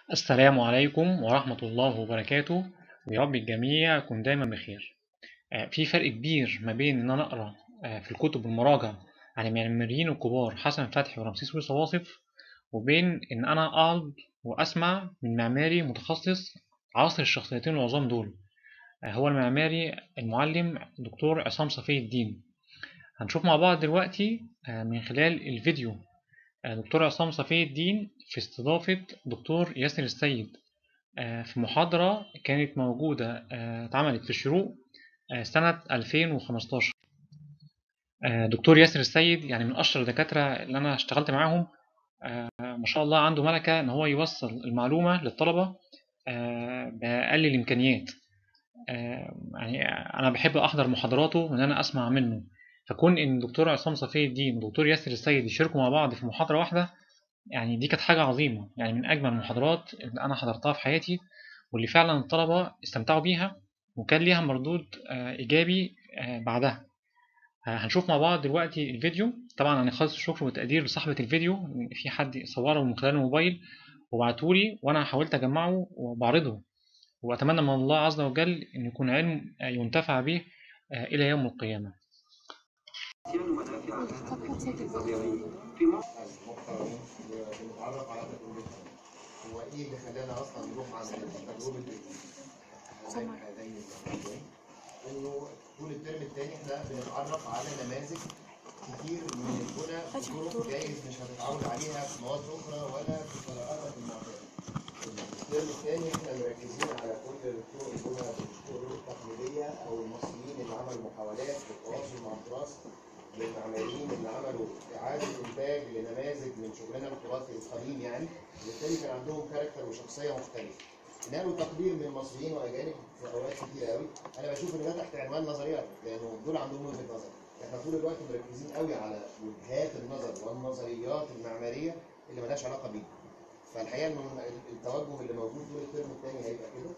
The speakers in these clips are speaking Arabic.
السلام عليكم ورحمة الله وبركاته، ويا رب الجميع يكون دايما بخير. في فرق كبير ما بين إن أنا أقرأ في الكتب المراجعة عن المعماريين الكبار حسن فتحي ورمسيس ويصا واصف، وبين إن أنا أقعد وأسمع من معماري متخصص عاصر الشخصيتين العظام دول. هو المعماري المعلم دكتور عصام صفي الدين. هنشوف مع بعض دلوقتي من خلال الفيديو دكتور عصام صفي الدين في استضافة دكتور ياسر السيد في محاضرة كانت موجودة اتعملت في الشروق سنة 2015. دكتور ياسر السيد يعني من أشهر الدكاترة اللي أنا اشتغلت معاهم. ما شاء الله عنده ملكة إن هو يوصل المعلومة للطلبة بأقل الإمكانيات. يعني أنا بحب أحضر محاضراته وإن أنا أسمع منه، فكون إن دكتور عصام صفي الدين ودكتور ياسر السيد يشاركوا مع بعض في محاضرة واحدة، يعني دي كانت حاجة عظيمة، يعني من أجمل المحاضرات اللي أنا حضرتها في حياتي، واللي فعلا الطلبة استمتعوا بيها وكان ليها مردود إيجابي بعدها. هنشوف مع بعض دلوقتي الفيديو. طبعا أنا خالص الشكر والتقدير لصاحبة الفيديو، في حد صوره من خلال الموبايل وبعتولي وأنا حاولت أجمعه وبعرضه، وأتمنى من الله عز وجل أن يكون علم ينتفع به إلى يوم القيامة. ونتعرف على تجربتهم. هو ايه اللي خلانا اصلا نروح عن تجربه هذين المكانين؟ انه طول الترم الثاني احنا بنتعرف على نماذج كتير من البنى بطرق جايز مش هتتعود عليها في مواد اخرى ولا في قراءاتك المعتاده. الترم الثاني احنا مركزين على كل طرق البنى بالطرق التقليديه او المصريين اللي عملوا محاولات للتواصل مع التراث، للمعماريين اللي عملوا إعادة إنتاج لنماذج من شغلنا التراثي القديم، يعني وبالتالي كان عندهم كاركتر وشخصية مختلفة. نالوا تقدير من المصريين وأجانب في أوقات كتير قوي. أنا بشوف إن ده تحت عنوان نظريات، لأنه دول عندهم وجهة نظر. إحنا طول الوقت مركزين قوي على وجهات النظر والنظريات المعمارية اللي مالهاش علاقة بينا. فالحقيقة إنه التوجه اللي موجود طول الترم الثاني هيبقى كده.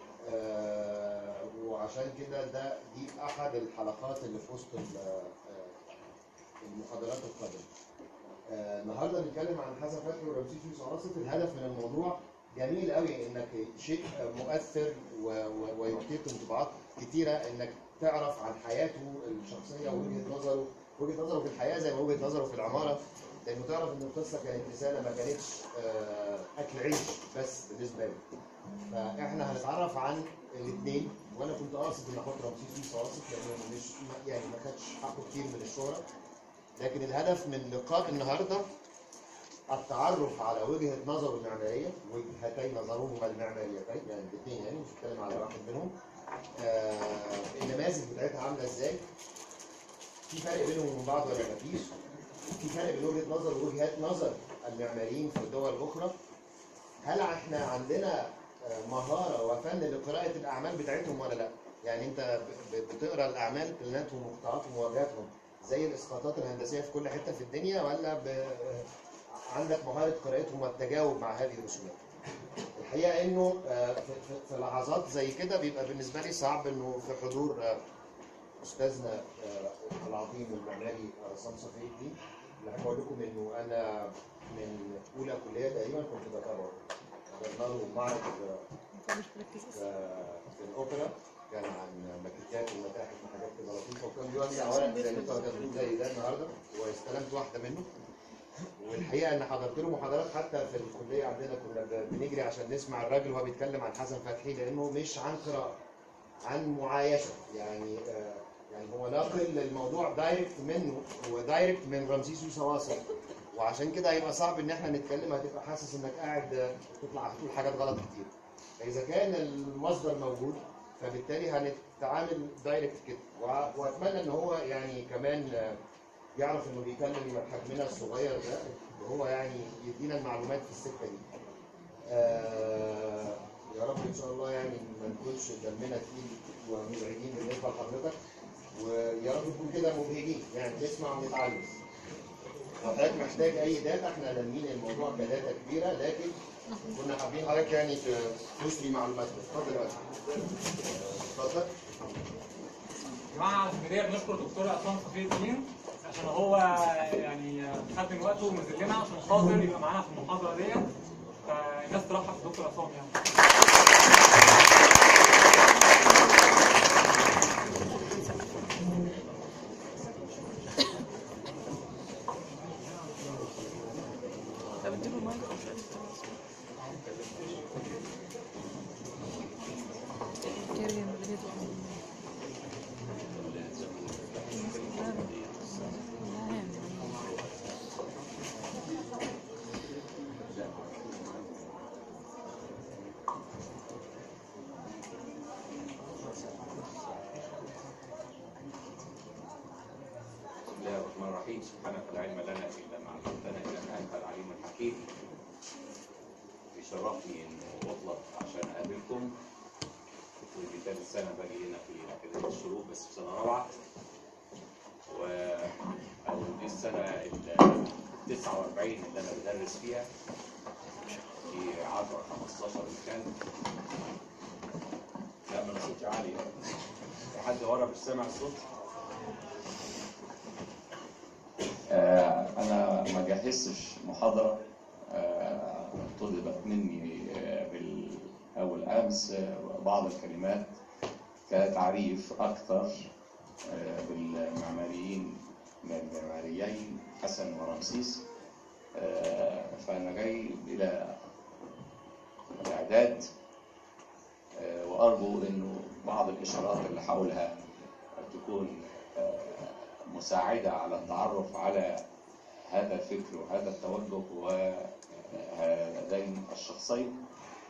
وعشان كده دي أحد الحلقات اللي في وسط المحاضرات القادمه. النهارده بنتكلم عن حسن فتحي ورمسيس ويصا واصف. الهدف من الموضوع جميل قوي، انك شيء مؤثر ويعطيك انطباعات كتيره، انك تعرف عن حياته الشخصيه وجهه نظره في الحياه زي ما وجهه نظره في العماره، لانه تعرف ان القصه كانت رساله ما كانتش اكل عيش بس بالنسبه لي. فاحنا هنتعرف عن الاثنين، وانا كنت قاصد ان احط رمسيس ويصا واصف لانه مش يعني ما خدش حقه كتير من الشهره، لكن الهدف من لقاء النهارده التعرف على وجهه نظره المعماريه، وجهتي نظرهما المعماريتين، يعني الاثنين، يعني مش بتكلم على واحد منهم. النماذج بتاعتها عامله ازاي؟ في فرق بينهم وبين بعض ولا مفيش؟ في فرق بين وجهه نظر ووجهات نظر المعماريين في الدول الاخرى؟ هل احنا عندنا مهاره وفن لقراءه الاعمال بتاعتهم ولا لا؟ يعني انت بتقرا الاعمال بلاناتهم وقطاعاتهم وواجهاتهم زي الاسقاطات الهندسيه في كل حته في الدنيا، ولا عندك مهاره قراءتهم والتجاوب مع هذه الرسومات؟ الحقيقه انه في لحظات زي كده بيبقى بالنسبه لي صعب انه في حضور استاذنا العظيم المعماري عصام صفي الدين، اللي هقول لكم انه انا من اولى كليه تقريبا كنت بتابعه. حضرنا له معرض في الاوبرا، كان عن ماكيتات ومتاحف وحاجات كده لطيفه، وكان بيوزع ورق زي اللي انتوا هتاخدوه زي ده النهارده، واستلمت واحده منه. والحقيقه ان حضرت له محاضرات حتى في الكليه عندنا، كنا بنجري عشان نسمع الراجل وهو بيتكلم عن حسن فتحي، لانه مش عن قراءه، عن معايشه. يعني هو ناقل الموضوع دايركت منه، هو دايركت من رمسيس ويصا واصف، وعشان كده هيبقى صعب ان احنا نتكلم، هتبقى حاسس انك قاعد تطلع هتقول حاجات غلط كتير. فاذا كان المصدر موجود فبالتالي هنتعامل دايركت كده، واتمنى ان هو يعني كمان يعرف انه بيكلم حجمنا الصغير ده، وهو يعني يدينا المعلومات في السكه دي. يا رب ان شاء الله يعني ما نكونش دمنا تقيل ومزعجين بالنسبه لحضرتك، ويا رب نكون كده مبهجين، يعني نسمع ونتعلم. لو حضرتك محتاج اي داتا، احنا لامين الموضوع كداتا كبيره، لكن كنا حابين حضرتك يعني تشري معلومات. اتفضل يا باشا. اتفضل. يا جماعه في البدايه بنشكر الدكتور عصام صفي الدين عشان هو يعني خد من وقته ونزل لنا عشان خاطر يبقى معانا في المحاضره ديت. فالناس ترحب بالدكتور طب اديله المايك مش قادر كيرجن بديته بسم الله الرحمن الرحيم. سبحانك لا علم لنا الا ما علمتنا انك انت العليم الحكيم. بيشرفني انه اطلب عشان اقابلكم، ودي ثالث سنه باجي هنا في اكاديميه الشروق بس في سنه رابعه، او دي السنه ال 49 اللي انا بدرس فيها في 10 15 مكان. لا ما انا صوتي عالي، في حد ورا مش سامع الصوت؟ أنا ما جهزتش محاضرة طلبت مني بالأول أمس بعض الكلمات كتعريف أكثر بالمعماريين من المعماريين حسن ورمسيس. فأنا جاي إلى الإعداد وأرجو إنه بعض الإشارات اللي هقولها تكون مساعدة على التعرف على هذا الفكر وهذا التوجه وهذين الشخصين،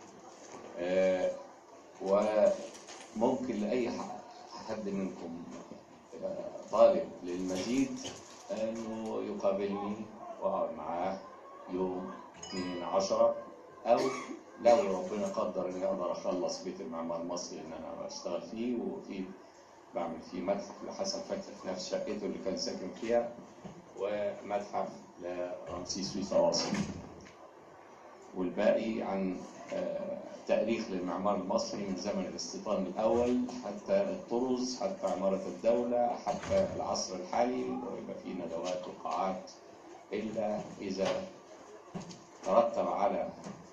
وممكن لأي حد منكم طالب للمزيد أنه يقابلني وأقعد معاه يوم 2/10، أو لو ربنا قدر إني أقدر أخلص بيت المعمار المصري إن أنا بشتغل فيه وفي بعمل فيه متحف لحسن فتحي في نفس شقته اللي كان ساكن فيها، ومتحف لرمسيس ويصواصف، والباقي عن تاريخ للمعمار المصري من زمن الاستيطان الأول حتى الطرز حتى عمارة الدولة حتى العصر الحالي، ويبقى فيه ندوات وقاعات، إلا إذا ترتب على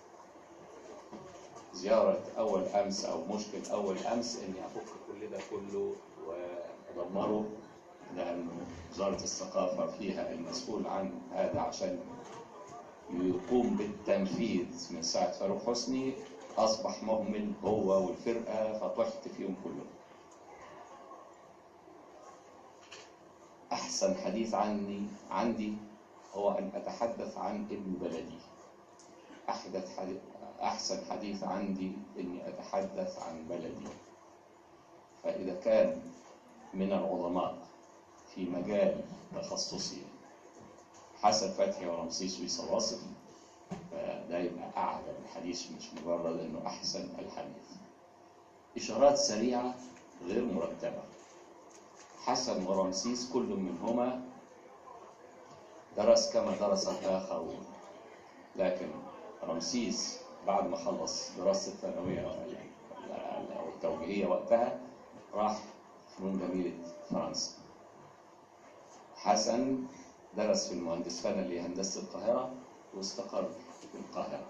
زيارة أول أمس أو مشكل أول أمس إني أفك كل ده كله وأدمره، لأن وزارة الثقافة فيها المسؤول عن هذا عشان يقوم بالتنفيذ من ساعة فاروق حسني أصبح مهمل هو والفرقة، فطحت فيهم كلهم. أحسن حديث عندي هو أن أتحدث عن ابن بلدي. أحسن حديث عندي أني أتحدث عن بلدي. فإذا كان من العظماء في مجال تخصصي حسن فتحي ورمسيس ويصواصف، فده يبقى أعلى الحديث مش مجرد أنه أحسن الحديث. إشارات سريعة غير مرتبة. حسن ورمسيس كل منهما درس كما درس الآخرون، لكن رمسيس بعد ما خلص دراسة الثانوية أو التوجيهية وقتها راح فنون جميلة فرنسا. حسن درس في المهندس فنلي هندسة القاهرة واستقر في القاهرة،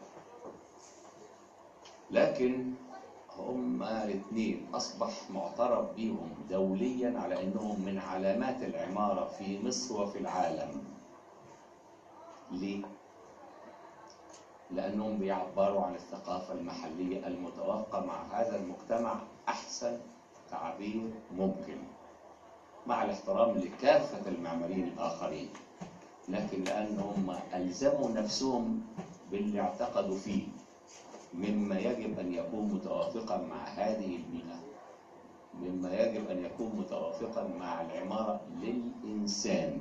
لكن هما الاثنين أصبح معترف بهم دوليا على أنهم من علامات العمارة في مصر وفي العالم. ليه؟ لأنهم بيعبروا عن الثقافة المحلية المتوافقة مع هذا المجتمع أحسن تعبير ممكن، مع الاحترام لكافة المعماريين الآخرين، لكن لأنهم ألزموا نفسهم باللي اعتقدوا فيه مما يجب أن يكون متوافقا مع هذه البيئة، مما يجب أن يكون متوافقا مع العمارة للإنسان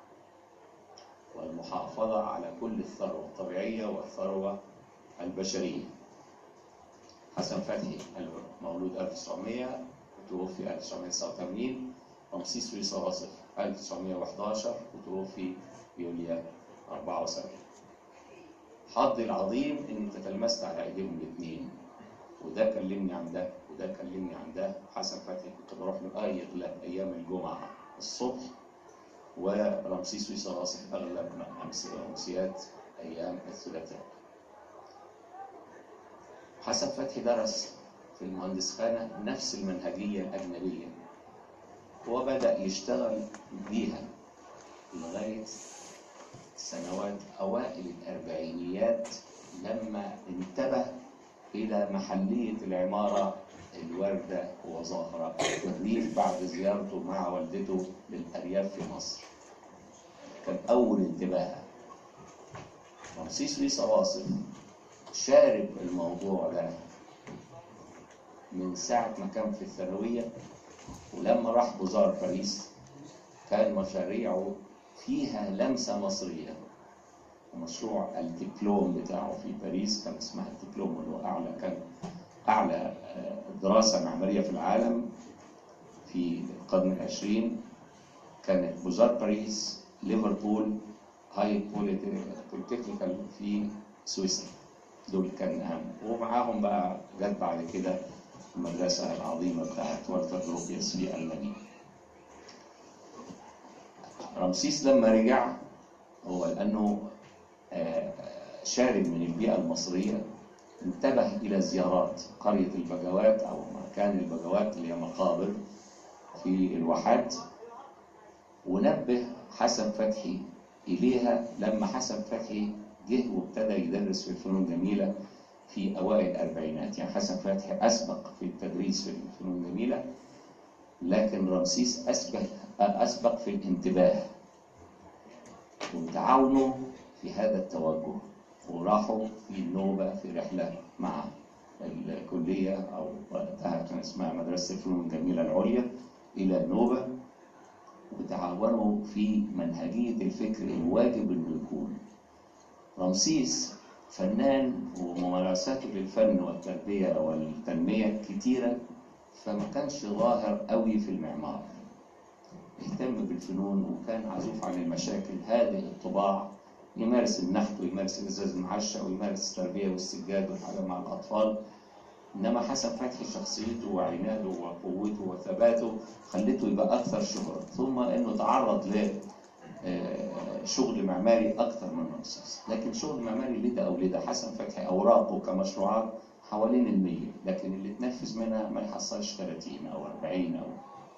والمحافظة على كل الثروة الطبيعية والثروة البشرية. حسن فتحي مولود 1900 وتوفي 1989. رمسيس ويصواصف 1911 وتوفي يوليو 74. حظي العظيم اني تتلمست على ايديهم الاثنين، وده كلمني عن ده وده كلمني عن ده. حسن فتحي كنت بروح له اغلب ايام الجمعه الصبح، ورمسيس ويصواصف اغلب امسيات ايام الثلاثاء. حسن فتحي درس في المهندسخانة نفس المنهجية الأجنبية، وبدأ يشتغل بيها لغاية سنوات أوائل الأربعينيات، لما انتبه إلى محلية العمارة الواردة وظاهرة في الريف بعد زيارته مع والدته للأرياف في مصر. كان أول انتباه. رمسيس لويس أواصف شارب الموضوع ده من ساعة ما كان في الثانوية، ولما راح بوزار باريس كان مشاريعه فيها لمسة مصرية. ومشروع الدبلوم بتاعه في باريس كان اسمها الدبلوم، اللي هو كان أعلى دراسة معمارية في العالم في القرن العشرين. كانت بوزار باريس، ليفربول، هاي بوليتكنيكال في سويسرا، دول كان أهم. ومعاهم بقى جت بعد كده المدرسة العظيمة بتاعت والتر جروبيوس في ألمانيا. رمسيس لما رجع، هو لأنه شارب من البيئة المصرية، انتبه إلى زيارات قرية البجوات أو مكان البجوات اللي هي مقابر في الواحات، ونبه حسن فتحي إليها لما حسن فتحي جه وابتدى يدرس في الفنون الجميلة في أوائل الأربعينات. يعني حسن فتحي أسبق في التدريس في الفنون الجميلة، لكن رمسيس أسبق في الانتباه وتعاونوا في هذا التوجه، وراحوا في النوبة في رحلة مع الكلية أو وقتها كان اسمها مدرسة الفنون الجميلة العليا إلى النوبة، وتعاونوا في منهجية الفكر الواجب إنه يكون. رمسيس فنان وممارساته للفن والتربية والتنمية كتيرة، فما كانش ظاهر قوي في المعمار. اهتم بالفنون وكان عزوف عن المشاكل، هذه الطباع، يمارس النحت ويمارس الإزاز المعشق ويمارس التربية والسجاد والحاجة مع الأطفال. إنما حسن فتحي شخصيته وعناده وقوته وثباته خلته يبقى أكثر شهرة، ثم إنه تعرض لشغل معماري أكثر من رمسيس. لكن شغل معماري لدى أو لدى حسن فتحي أوراقه كمشروعات حوالين 100، لكن اللي تنفذ منها ما يحصلش 30 أو 40 أو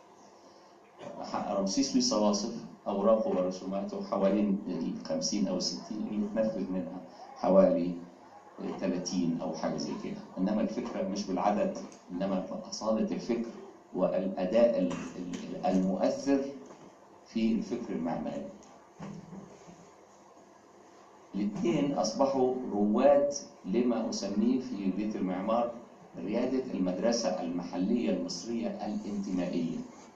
رمسيس لويس أواصف أوراقه ورسوماته حوالين 50 أو 60، اللي تنفذ منها حوالي 30 أو حاجة زي كده. إنما الفكرة مش بالعدد، إنما أصالة الفكر والأداء المؤثر في الفكر المعماري. الاثنين أصبحوا رواد لما أسميه في بيت المعمار ريادة المدرسة المحلية المصرية الانتمائية.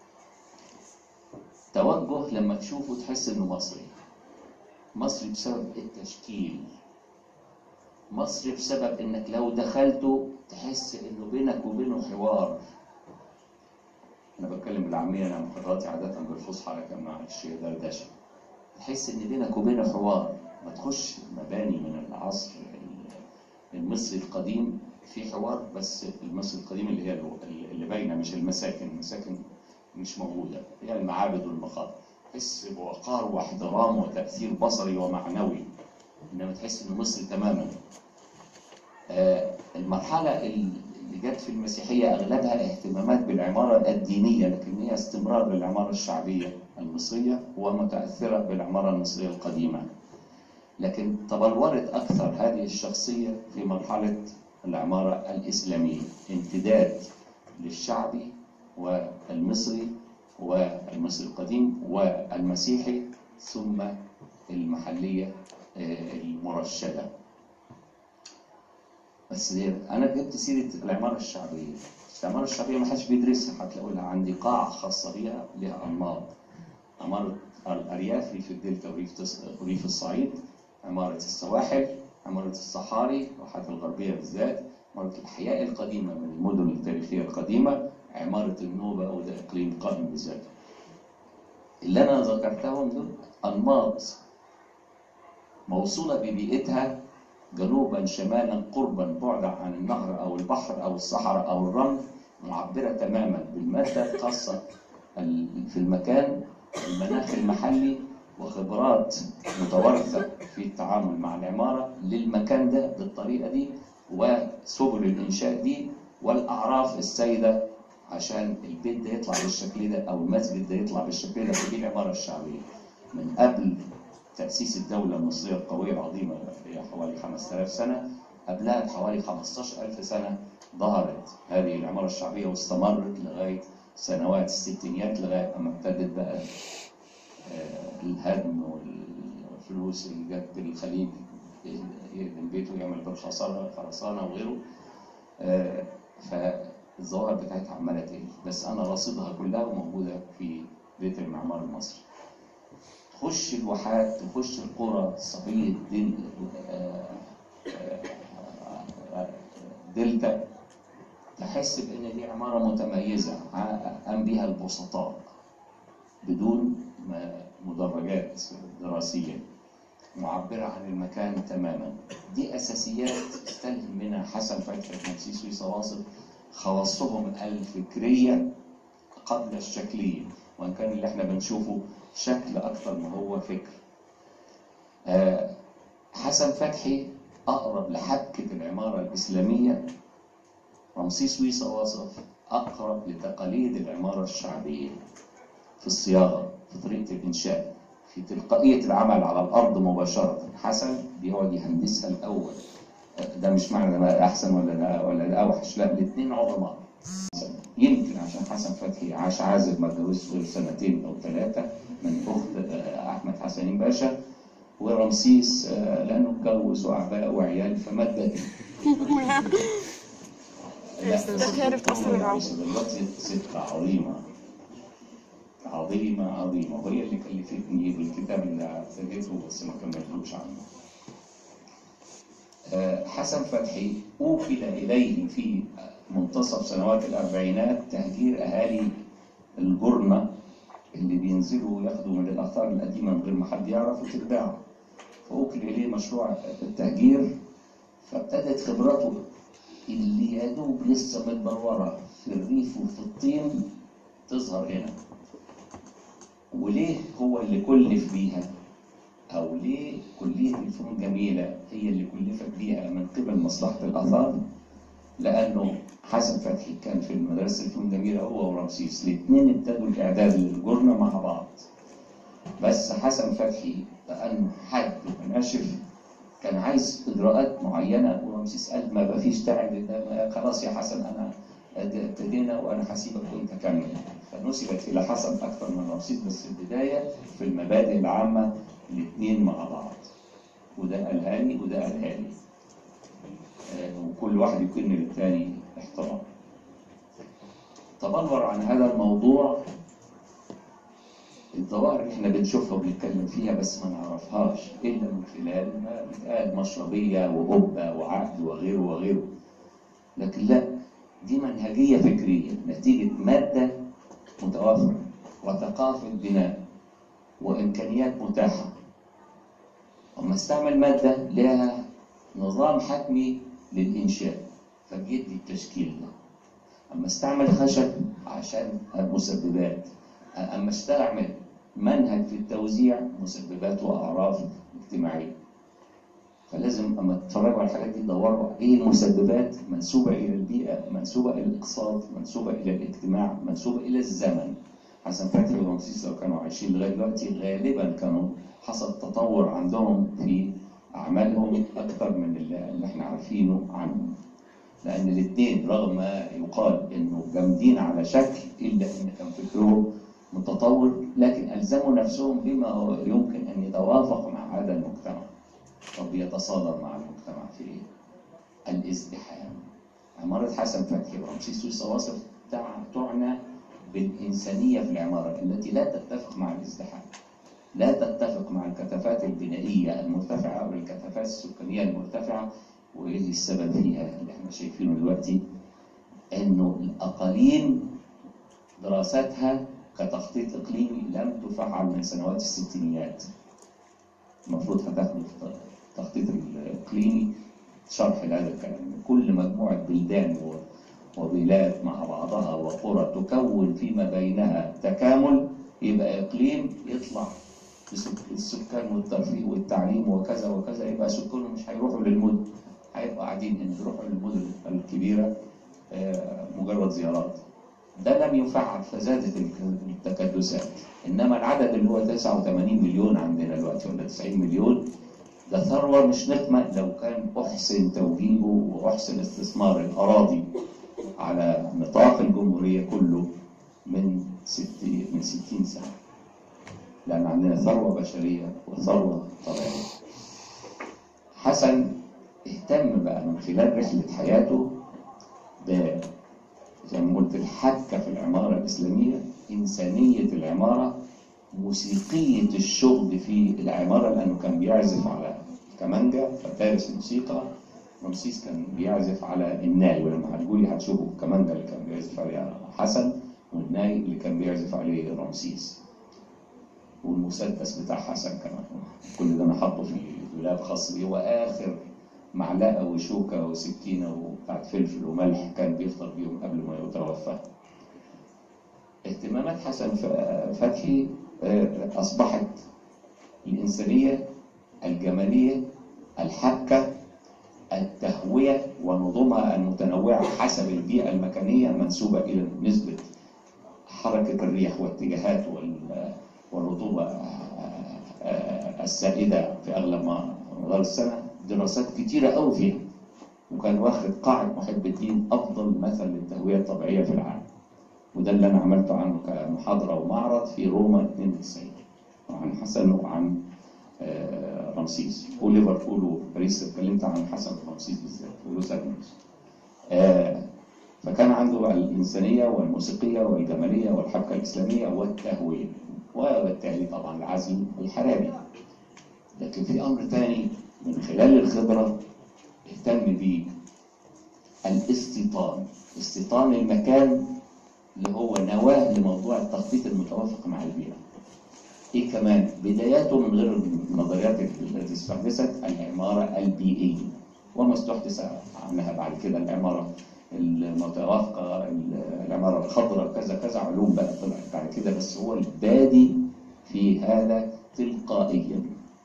توجه لما تشوفه تحس إنه مصري. مصري بسبب التشكيل، مصري بسبب إنك لو دخلته تحس إنه بينك وبينه حوار. أنا بتكلم بالعامية، أنا محاضراتي عادة بالفصحى لكن معلش دردشة. تحس إن بينك وبينه حوار، ما تخش مباني من العصر المصري القديم في حوار، بس المصري القديم اللي هي اللي باينة، مش المساكن. المساكن مش موجودة، هي المعابد والمقابر. تحس بوقار واحترام وتأثير بصري ومعنوي، إنما تحس إنه مصري تماما. المرحلة اللي جت في المسيحية أغلبها اهتمامات بالعمارة الدينية، لكن هي استمرار للعمارة الشعبية المصرية ومتأثرة بالعمارة المصرية القديمة. لكن تبلورت أكثر هذه الشخصية في مرحلة العمارة الإسلامية، امتداد للشعبي والمصري والمصري القديم والمسيحي، ثم المحلية المرشدة. بس أنا جبت سيرة العمارة الشعبية. العمارة الشعبية ما حدش بيدرسها، هتلاقوا لها عندي قاعة خاصة بها لها أنماط. عمارة الأرياف، ريف الدلتا وريف الصعيد، عمارة السواحل، عمارة الصحاري والواحات الغربية بالذات، عمارة الأحياء القديمة من المدن التاريخية القديمة، عمارة النوبة وده إقليم قائم بذاته. اللي أنا ذكرتهم دول أنماط موصولة ببيئتها جنوبا شمالا قربا بعدا عن النهر أو البحر أو الصحراء أو الرمل، معبرة تماما بالمادة الخاصة في المكان، المناخ المحلي، وخبرات متوارثة في التعامل مع العمارة للمكان ده بالطريقة دي، وسبل الإنشاء دي والأعراف السائدة عشان البيت ده يطلع بالشكل ده أو المسجد ده يطلع بالشكل ده. ودي العمارة الشعبية من قبل تأسيس الدولة المصرية القوية العظيمة هي حوالي 5000 سنة. قبلها بحوالي 15000 سنة ظهرت هذه العمارة الشعبية واستمرت لغاية سنوات الستينيات، لغاية أما ابتدت بقى الهدم والفلوس اللي جت بالخليج يهدم بيته ويعمل بالخرسانة وغيره. فالظواهر بتاعتها عمالة تقل، بس أنا راصدها كلها وموجودة في بيت المعمار المصري. تخش الواحات، تخش القرى، صعيد، دلتا، تحس بأن دي عمارة متميزة قام بها البسطاء بدون مدرجات دراسية معبرة عن المكان تماما. دي أساسيات استلهم منها حسن فتحي رمسيس سويسا واصف خواصهم الفكرية قبل الشكلية، وإن كان اللي احنا بنشوفه شكل أكثر ما هو فكر. حسن فتحي أقرب لحبكة العمارة الإسلامية، رمسيس سويسا واصف أقرب لتقاليد العمارة الشعبية في الصياغة، في طريقة الإنشاء، في تلقائية العمل على الأرض مباشرة. حسن بيقعد يهندسها الأول. ده مش معنى ده أحسن ولا ده أوحش، لا، الاثنين عظماء. يمكن عشان حسن فتحي عاش عازب ما اتجوزش غير 2 أو 3 من أخت أحمد حسنين باشا، ورمسيس لأنه اتجوز وأعباء وعيال فمد عارف تأثر العمر. دلوقتي ست عظيمة عظيمة عظيمة، وهي اللي كلفتني بالكتاب اللي ابتديته بس ما كملتوش عنه. حسن فتحي أوكل إليه في منتصف سنوات الأربعينات تهجير أهالي الجرنة اللي بينزلوا ياخدوا من الآثار القديمة من غير ما حد يعرف وتتباع، فأوكل إليه مشروع التهجير. فابتدت خبرته اللي يا دوب لسه متبرورة في الريف وفي الطين تظهر هنا. وليه هو اللي كلف بيها، أو ليه كلية الفنون الجميلة هي اللي كلفت بيها من قبل مصلحة الآثار؟ لأنه حسن فتحي كان في مدرسة الفنون الجميلة هو ورمسيس، الاثنين ابتدوا الإعداد للجرنة مع بعض. بس حسن فتحي لأنه حد وناشف كان عايز إجراءات معينة، ورمسيس قال ما بقى فيش داعي، خلاص يا حسن أنا ابتدينا وأنا هسيبك وأنت كمل. فنسبت إلى حسن أكثر من رمسيس، بس البداية في المبادئ العامة الاثنين مع بعض، وده قالها لي وده قالها لي، وكل واحد يكون للثاني احترام. تبلور عن هذا الموضوع الظواهر اللي احنا بنشوفها وبنتكلم فيها بس ما نعرفهاش الا من خلال ما بيتقال مشربيه وقبه وعقد وغيره وغيره. لكن لا، دي منهجيه فكريه نتيجه ماده متوافره وثقافه بناء وامكانيات متاحه. اما استعمل ماده لها نظام حتمي للانشاء فبيدي التشكيل ده. اما استعمل خشب عشان المسببات، اما استعمل منهج في التوزيع مسببات واعراف اجتماعيه. فلازم اما تتفرجوا على الحاجات دي تدوروا ايه المسببات منسوبه الى البيئه، منسوبه الى الاقتصاد، منسوبه الى الاجتماع، منسوبه الى الزمن. حسن فتحي ورمسيس لو كانوا عايشين لغايه دلوقتي غالبا كانوا حصل تطور عندهم في اعمالهم اكثر من اللي احنا عارفينه عنهم. لان الاثنين رغم ما يقال انه جامدين على شكل الا ان كان فكرهم متطور، لكن ألزموا نفسهم بما يمكن أن يتوافق مع هذا المجتمع أو بيتصادم مع المجتمع في الازدحام. عمارة حسن فتحي ورمسيس سويسا واصف تعنى بالإنسانية في العمارة التي لا تتفق مع الازدحام، لا تتفق مع الكثافات البنائية المرتفعة أو الكثافات السكانية المرتفعة. وإيه السبب فيها اللي احنا شايفينه دلوقتي؟ إنه الأقاليم دراساتها كتخطيط إقليمي لم تفعل من سنوات الستينيات. المفروض هتاخدوا في التخطيط الإقليمي شرح لهذا الكلام. كل مجموعة بلدان وبلاد مع بعضها وقرى تكون فيما بينها تكامل يبقى إقليم يطلع السكان والترفيه والتعليم وكذا وكذا، يبقى سكانهم مش هيروحوا للمدن، هيبقوا قاعدين ان بيروحوا للمدن الكبيره مجرد زيارات. ده لم يفعل فزادت التكدسات. انما العدد اللي هو 89 مليون عندنا دلوقتي ولا 90 مليون ده ثروه مش نقمه لو كان احسن توجيهه واحسن استثمار الاراضي على نطاق الجمهوريه كله من 60 سنه. لان عندنا ثروه بشريه وثروه طبيعيه. حسن اهتم بقى من خلال رحله حياته زي ما قلت الحكه في العماره الاسلاميه، انسانيه العماره، موسيقيه الشغل في العماره، لانه كان بيعزف على كمانجا فدارس الموسيقى. رمسيس كان بيعزف على الناي، ولما هتقولي هتشوفوا الكمانجا اللي كان بيعزف عليها حسن والناي اللي كان بيعزف عليه رمسيس. والمسدس بتاع حسن كمان، كل ده انا حاطه في دولاب خاص بيه، واخر معلقه وشوكه وسكينه وبتاعت فلفل وملح كان بيفطر بيهم قبل ما يتوفى. اهتمامات حسن فتحي اصبحت الانسانيه، الجماليه، الحبكه، التهويه ونظمها المتنوعه حسب البيئه المكانيه منسوبه الى نسبه حركه الريح والاتجاهات والرطوبه السائده في اغلب مدار السنه. دراسات كتيره قوي فيها، وكان واخد قاعده محب الدين افضل مثل للتهويه الطبيعيه في العالم. وده اللي انا عملته عنه كمحاضره ومعرض في روما 92 عن حسن وعن رمسيس، وليفربول وباريس اتكلمت عن حسن ورمسيس بالذات ولوس أنجلوس. فكان عنده بقى الانسانيه والموسيقيه والجماليه والحبكه الاسلاميه والتهويه، وبالتالي طبعا العزل الحراري. لكن في امر ثاني من خلال الخبره اهتم بيه، الاستيطان. استيطان المكان اللي هو نواه لموضوع التخطيط المتوافق مع البيئه. ايه كمان؟ بداياته من غير النظريات التي استحدثت، العماره البيئيه وما استحدث عنها بعد كده، العماره المتوافقه، العماره الخضراء، كذا كذا علوم بقى طلعت بعد كده، بس هو البادي في هذا تلقائيا.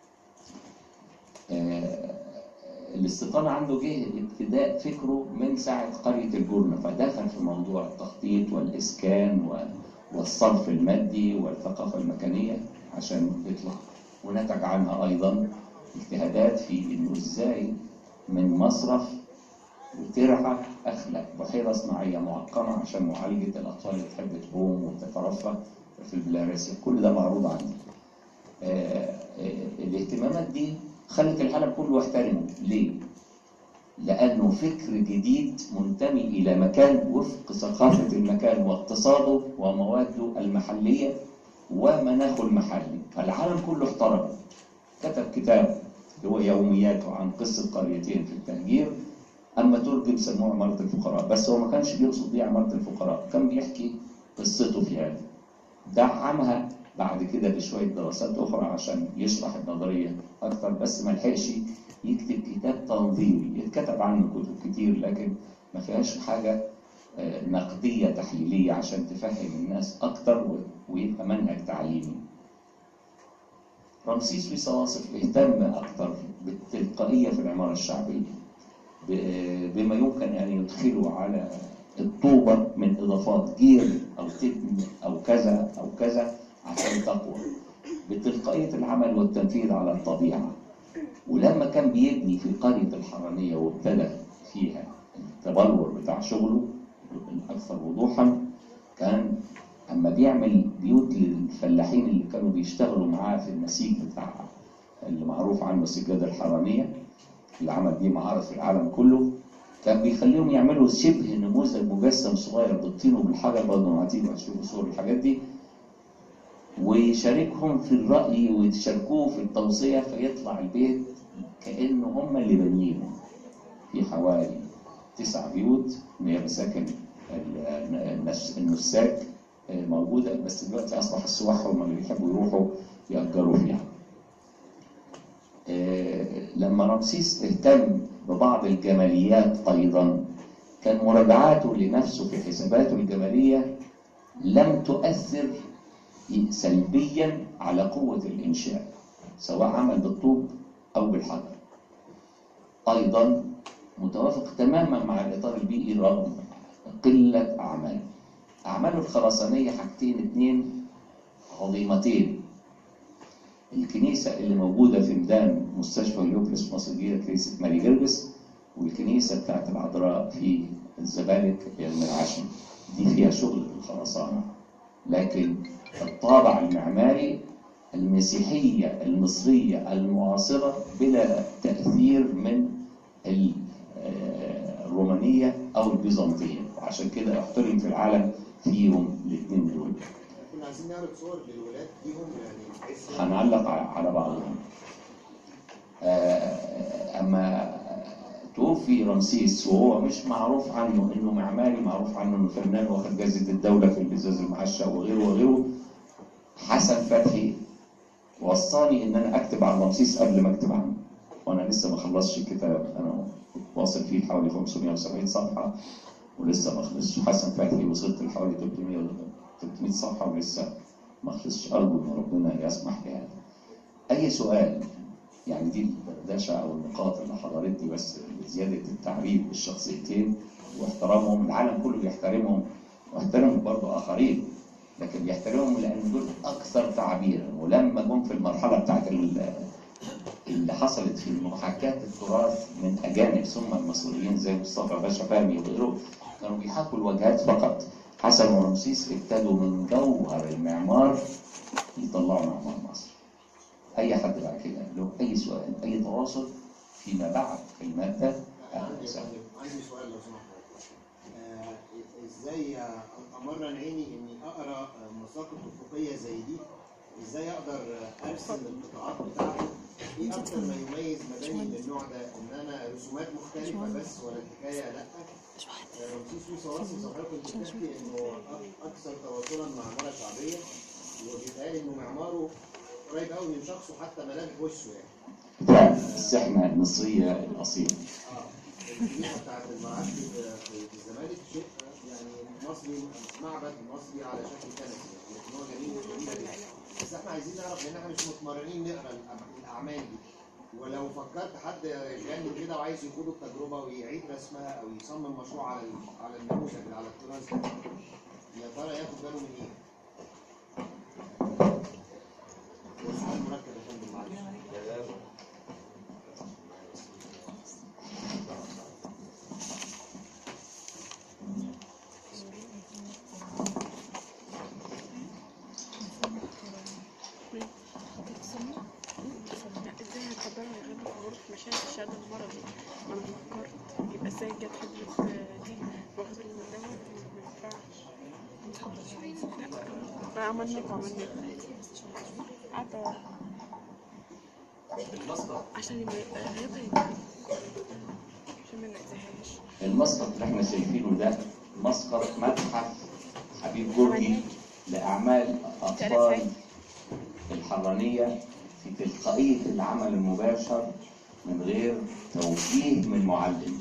الاستيطان عنده جه ابتداء فكره من ساعه قريه الجرنه، فدخل في موضوع التخطيط والاسكان والصرف المادي والثقافه المكانيه عشان يطلع. ونتج عنها ايضا اجتهادات في انه ازاي من مصرف وترعه اخلق بحيره صناعيه معقمه عشان معالجه الاطفال اللي تحب تقوم وتترفه في البلاريسيا. كل ده معروض عنده. الاهتمامات دي خلت العالم كله يحترمه. ليه؟ لأنه فكر جديد منتمي إلى مكان وفق ثقافة المكان واقتصاده ومواده المحلية ومناخه المحلي، فالعالم كله احترمه. كتب كتاب اللي هو يومياته عن قصة قريتين في التهجير، أما ترجم سموه عمارة الفقراء، بس هو ما كانش بيقصد بيه عمارة الفقراء، كان بيحكي قصته في هذا. دعمها بعد كده بشوية دراسات أخرى عشان يشرح النظرية أكثر، بس ما لحقش يكتب كتاب تنظيري. يتكتب عنه كتب كتير لكن ما فيهاش حاجة نقدية تحليلية عشان تفهم الناس أكثر ويبقى منهج تعليمي. رمسيس في صواصف اهتم أكثر بالتلقائية في العمارة الشعبية، بما يمكن أن يدخله على الطوبة من إضافات جير أو تبن أو كذا أو كذا عشان تقوى، بتلقائية العمل والتنفيذ على الطبيعة. ولما كان بيبني في قرية الحرانية وابتدى فيها التبلور بتاع شغله الأكثر وضوحا، كان أما بيعمل بيوت للفلاحين اللي كانوا بيشتغلوا معاه في النسيج بتاع اللي معروف عنه السجادة الحرانية اللي عمل بيه معارض في العالم كله، كان بيخليهم يعملوا شبه نموذج مجسم صغير بالطين وبالحجر، برضه هتيجوا هتشوفوا صور الحاجات دي، ويشاركهم في الرأي ويشاركوه في التوصية، فيطلع البيت كأنه هم اللي بنينه. في حوالي 9 بيوت اللي هي مساكن النساك موجودة، بس دلوقتي أصبح السواح هم اللي بيحبوا يروحوا يأجروا فيها. لما رمسيس اهتم ببعض الجماليات أيضا، كان مراجعاته لنفسه في حساباته الجمالية لم تؤثر سلبيا على قوة الإنشاء، سواء عمل بالطوب أو بالحجر. أيضا متوافق تماما مع الإطار البيئي رغم قلة أعماله. أعماله الخرسانية حاجتين اتنين عظيمتين: الكنيسة اللي موجودة في ميدان مستشفى هليوبوليس في مصر الجديدة، كنيسة ماري جرجس، والكنيسة بتاعت العذراء في الزمالك المنعشم، دي فيها شغل في الخرسانة. لكن الطابع المعماري المسيحية المصرية المعاصرة بلا تأثير من الرومانية أو البيزنطية، وعشان كده احترم في العالم فيهم الاثنين دول. كنا عايزين نعرض صور للولاد فيهم يعني بحيث هنعلق على بعضهم. أما توفي رمسيس وهو مش معروف عنه إنه معماري، معروف عنه إنه فنان واخد جائزة الدولة في البزاز المعشق وغيره وغيره، حسن فتحي وصاني إن أنا أكتب عن رمسيس قبل ما أكتب عنه، وأنا لسه ما خلصتش كتاب، أنا واصل فيه حوالي 570 صفحة ولسه ما خلصش. حسن فتحي وصلت لحوالي 300 صفحة ولسه ما خلصش. أرجو إن ربنا يسمح بهذا. أي سؤال؟ يعني دي الدردشة أو النقاط اللي حضرتني بس لزيادة التعريف بالشخصيتين واحترامهم. العالم كله بيحترمهم واحترموا برضه آخرين، لكن بيحترمهم لأن دول أكثر تعبيرا. ولما جم في المرحلة بتاعت اللي حصلت في محاكاة التراث من أجانب ثم المصريين زي مصطفى باشا فهمي وغيره، كانوا بيحاكوا الواجهات فقط. حسن ورمسيس ابتدوا من جوهر المعمار يطلعوا معمار مصر. أي حد بعد كده له أي سؤال أي تواصل فيما بعد في المادة عندي سؤال لو سمحت. ازاي امرن عيني اني اقرا مساقط افقيه زي دي؟ ازاي اقدر ارسم القطاعات بتاعته؟ ايه اكتر ما يميز مباني من النوع ده؟ ان انا رسومات مختلفه بس ولا الحكايه لا؟ رمسيس موسى واصل صحيح كنت بتحكي انه اكثر تواصلا مع عماره شعبيه، وبيتقال انه معماره قريب قوي من شخصه حتى ملامح وشه يعني. السحنة المصرية الأصيلة. الكنيسة بتاعت المعاشي في الزمالك شيء يعني مصري، معبد مصري على شكل كنسي، لكن هو جميل جدا. بس احنا عايزين نعرف لان احنا مش متمرنين نقرا الاعمال دي، ولو فكرت حد جانب كده وعايز يخوض التجربه ويعيد رسمها او يصمم مشروع على النموذج على التراث ده، يا ترى ياخد باله من ايه؟ سؤال مركب يا فندم معلش. مشاهد الشهادة المرضي ما انا فكرت يبقى ازاي جت حضرتك دي واخدة من دوت ما ينفعش. لا عملنا قاعدة عشان يبقى غيرها عشان ما نأذيهاش. المسقط اللي احنا شايفينه ده مسقط متحف حبيب جورجي لأعمال أطفال الحرانية في تلقائية العمل المباشر من غير توجيه من معلم.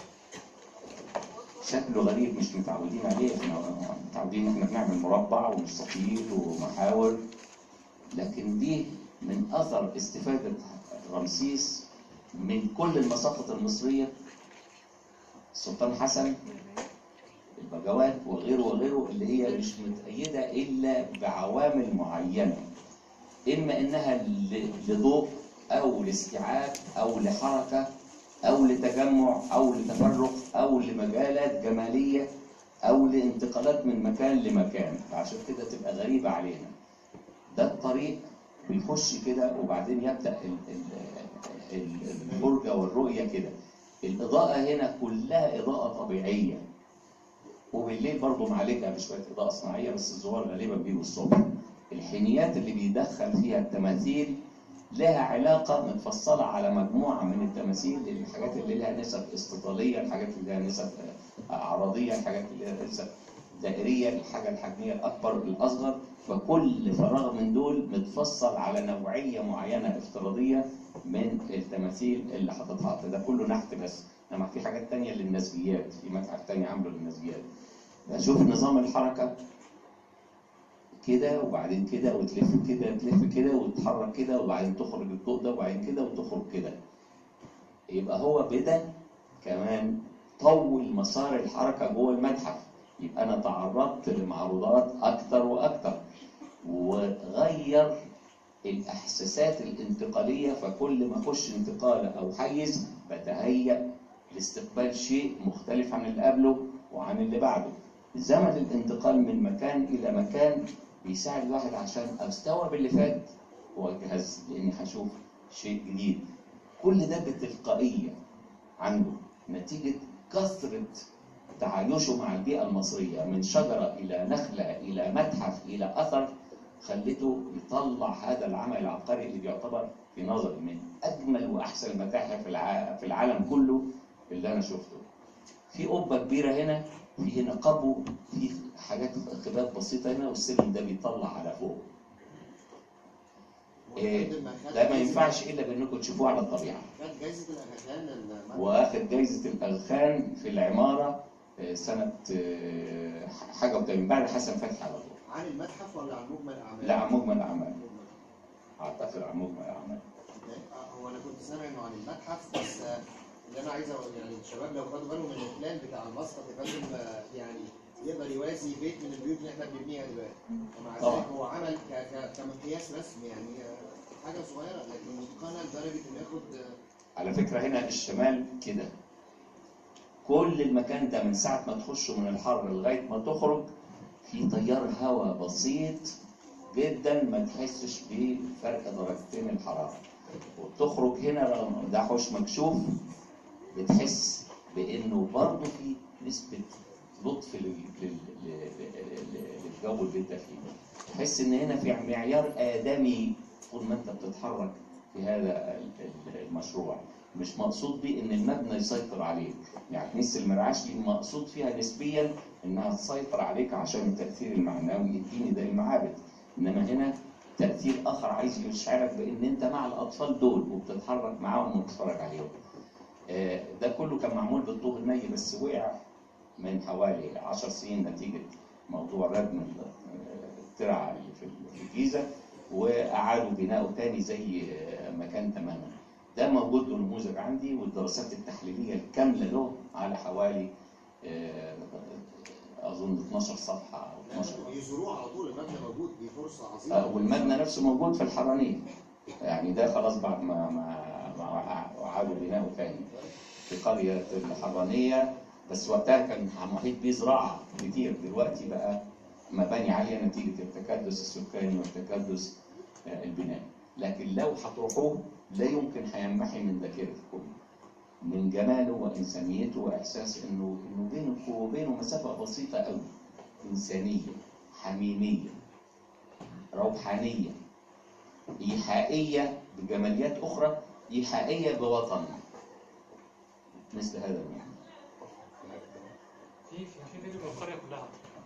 شكله غريب مش متعودين عليه، احنا متعودين احنا بنعمل مربع ومستطيل ومحاور، لكن دي من أثر استفادة رمسيس من كل المساقط المصرية، السلطان حسن، البجوات وغيره وغيره، اللي هي مش متأيدة إلا بعوامل معينة، إما إنها لضوء أو لاستيعاب أو لحركة أو لتجمع أو لتفرق أو لمجالات جمالية أو لانتقالات من مكان لمكان، فعشان كده تبقى غريبة علينا. ده الطريق بيخش كده وبعدين يبدأ الفرجة والرؤية كده. الإضاءة هنا كلها إضاءة طبيعية، وبالليل برضه معالجها بشوية إضاءة صناعية، بس الزوار غالبا بيجوا الصبح. الحينيات اللي بيدخل فيها التماثيل لها علاقة متفصلة على مجموعة من التماثيل، الحاجات اللي لها نسب استطالية، الحاجات اللي لها نسب عرضية، الحاجات اللي لها نسب دائرية، الحاجة الحجمية الأكبر الأصغر، فكل فراغ من دول متفصل على نوعية معينة افتراضية من التماثيل اللي هتتحط. ده كله نحت بس، انما في حاجات تانية للنسجيات، في متحف تاني عامله للنسجيات. شوف نظام الحركة كده وبعدين كده وتلف كده تلف كده وتتحرك كده وبعدين تخرج الضوء ده وبعدين كده وتخرج كده. يبقى هو بدا كمان طول مسار الحركة جوه المتحف، يبقى أنا تعرضت لمعروضات أكتر وأكتر، وغير الإحساسات الانتقالية. فكل ما أخش انتقالة أو حيز بتهيأ لاستقبال شيء مختلف عن اللي قبله وعن اللي بعده. زمن الانتقال من مكان إلى مكان بيساعد الواحد عشان أستوعب اللي فات وأجهز لأني هشوف شيء جديد. كل ده بتلقائية عنده نتيجة كثرة تعايشه مع البيئة المصرية، من شجرة إلى نخلة إلى متحف إلى أثر، خلته يطلع هذا العمل العبقري اللي بيعتبر في نظري من أجمل وأحسن المتاحف في العالم كله اللي أنا شفته. في قبة كبيرة هنا، في هنا قبو، في حاجات خبات بسيطة هنا، والسلم ده بيطلع على فوق. ده ما ينفعش إلا بأنكم تشوفوه على الطبيعة. خد جايزة الأغاخان واخد جايزة الأغاخان في العمارة سنة حاجة من بعد حسن فتحي على طول. عن المتحف ولا عن مجمل الأعمال؟ لا، عن مجمل الأعمال. أعتقد عن مجمل الأعمال. هو أنا كنت سامع إنه عن المتحف، بس اللي أنا عايز يعني الشباب لو خدوا بالهم من البلان بتاع المسقط يا فندم، يعني يقدر يوازي بيت من البيوت اللي احنا بنبنيها دلوقتي، ومع ذلك هو عمل كمقياس رسمي، يعني حاجة صغيرة لكن متقنة لدرجة إنه ياخد. على فكرة هنا الشمال كده، كل المكان ده من ساعة ما تخشوا من الحر لغاية ما تخرج في تيار هواء بسيط جدا، ما تحسش بفرق درجتين الحرارة. وتخرج هنا رغم ده حوش مكشوف بتحس بانه برضه في نسبة لطف للجو اللي انت فيه. تحس ان هنا في معيار آدمي طول ما انت بتتحرك في هذا المشروع. مش مقصود بيه ان المبنى يسيطر عليك، يعني كنيسة المرعاش دي مقصود فيها نسبيا انها تسيطر عليك عشان التأثير المعنوي الديني ده المعابد، انما هنا تأثير آخر عايز يشعرك بان انت مع الأطفال دول وبتتحرك معاهم وبتتفرج عليهم. ده كله كان معمول بالطوب الني، بس وقع من حوالي 10 سنين نتيجة موضوع ردم الترعة اللي في الجيزة، وأعادوا بناؤه تاني زي ما كان تماما. ده موجود له نموذج عندي، والدراسات التحليلية الكاملة له على حوالي أظن 12 صفحة أو 12. يزوروه على طول، المبنى موجود، دي فرصة عظيمة. والمبنى نفسه موجود في الحرانية، يعني ده خلاص بعد ما أعادوا بناؤه تاني في قرية الحرانية، بس وقتها كان محيط بيه زراعة كتير. دلوقتي بقى مباني عالية نتيجة التكدس السكاني والتكدس البنائي، لكن لو هتروحوه لا يمكن هينمحي من ذاكرتكم من جماله وإنسانيته وإحساس إنه بينك وبينه مسافة بسيطة أوي، إنسانية حميمية روحانية إيحائية بجماليات أخرى، إيحائية بوطن مثل هذا المعنى. في فيديو من القرية كلها.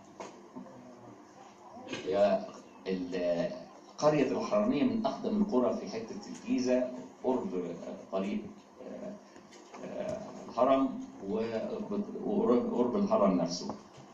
قرية الحرانية من أقدم القرى في حتة الجيزة، قرب طريق الهرم وقرب الهرم نفسه.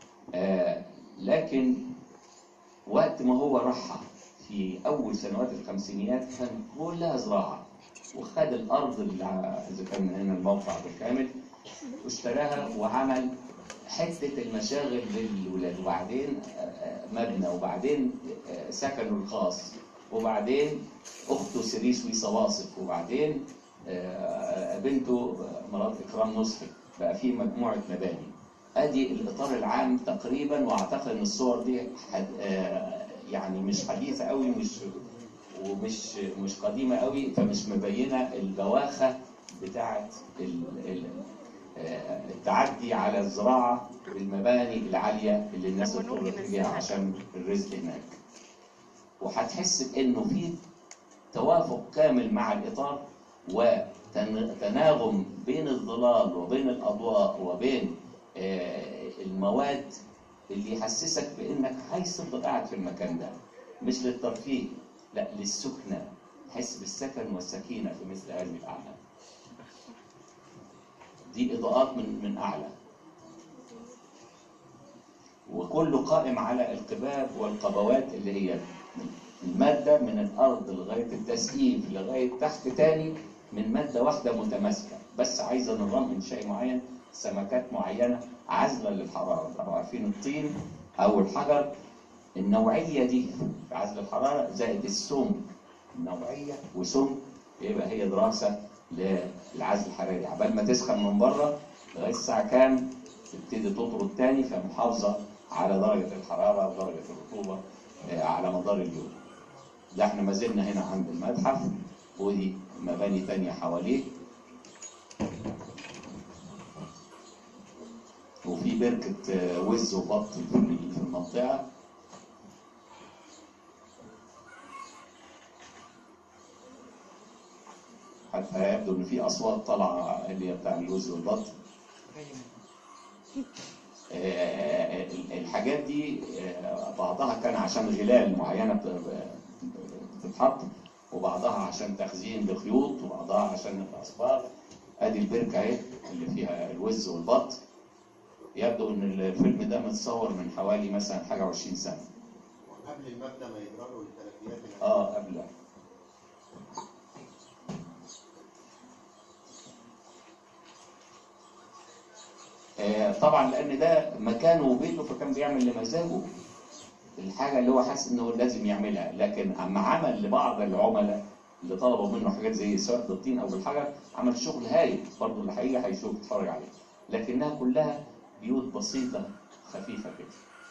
لكن وقت ما هو راحها في أول سنوات الخمسينيات كان كلها زراعة، وخد الأرض اللي إذا كان هنا الموقع بالكامل واشتراها وعمل حتة المشاغل للولاد، وبعدين مبنى، وبعدين سكنه الخاص، وبعدين أخته سريسوي صواصف، وبعدين بنته مرات إكرام نصفي. بقى في مجموعة مباني. أدي الإطار العام تقريبا، وأعتقد إن الصور دي يعني مش حديثة قوي ومش قديمة قوي، فمش مبينة البواخة بتاعة التعدي على الزراعة بالمباني العالية اللي الناس اضطرت فيها عشان الرزق هناك. وهتحس بأنه في توافق كامل مع الإطار وتناغم بين الظلال وبين الأضواء وبين المواد اللي يحسسك بأنك عايز تفضل قاعد في المكان ده، مش للترفيه، لا للسكنة. تحس بالسكن والسكينة في مثل هذه الأعمال. دي إضاءات من أعلى، وكله قائم على القباب والقبوات اللي هي المادة من الأرض لغاية التسقيف لغاية تحت تاني، من مادة واحدة متماسكة، بس عايزة نظام إنشائي معين، سمكات معينة عازلة للحرارة. طبعا عارفين الطين أو الحجر النوعية دي في عزل الحرارة زائد السمك، نوعية وسمك، يبقى هي دراسة للعزل الحراري. عبال ما تسخن من بره لغاية الساعة كام تبتدي تطرد تاني، فمحافظة على درجة الحرارة ودرجة الرطوبة على مدار اليوم. ده احنا ما زلنا هنا عند المتحف، ودي مباني تانية حواليه، وفي بركة وز وبط في المنطقة. حتى يبدو ان في اصوات طالعه اللي هي بتاع الوز والبط. الحاجات دي بعضها كان عشان غلال معينه بتتحط، وبعضها عشان تخزين لخيوط، وبعضها عشان الاصباغ. ادي البركه اهي اللي فيها الوز والبط. يبدو ان الفيلم ده متصور من حوالي مثلا حاجه 20 سنه. قبل المبنى ما يجرى التلفيات. قبل. طبعا لان ده مكانه وبيته، فكان بيعمل لمزاجه الحاجه اللي هو حاسس انه لازم يعملها. لكن اما عمل لبعض العملاء اللي طلبوا منه حاجات زي سواء بالطين او بالحجر، عمل شغل هايل برضه، اللي هيجي هيشوف يتفرج عليه. لكنها كلها بيوت بسيطه خفيفه كده.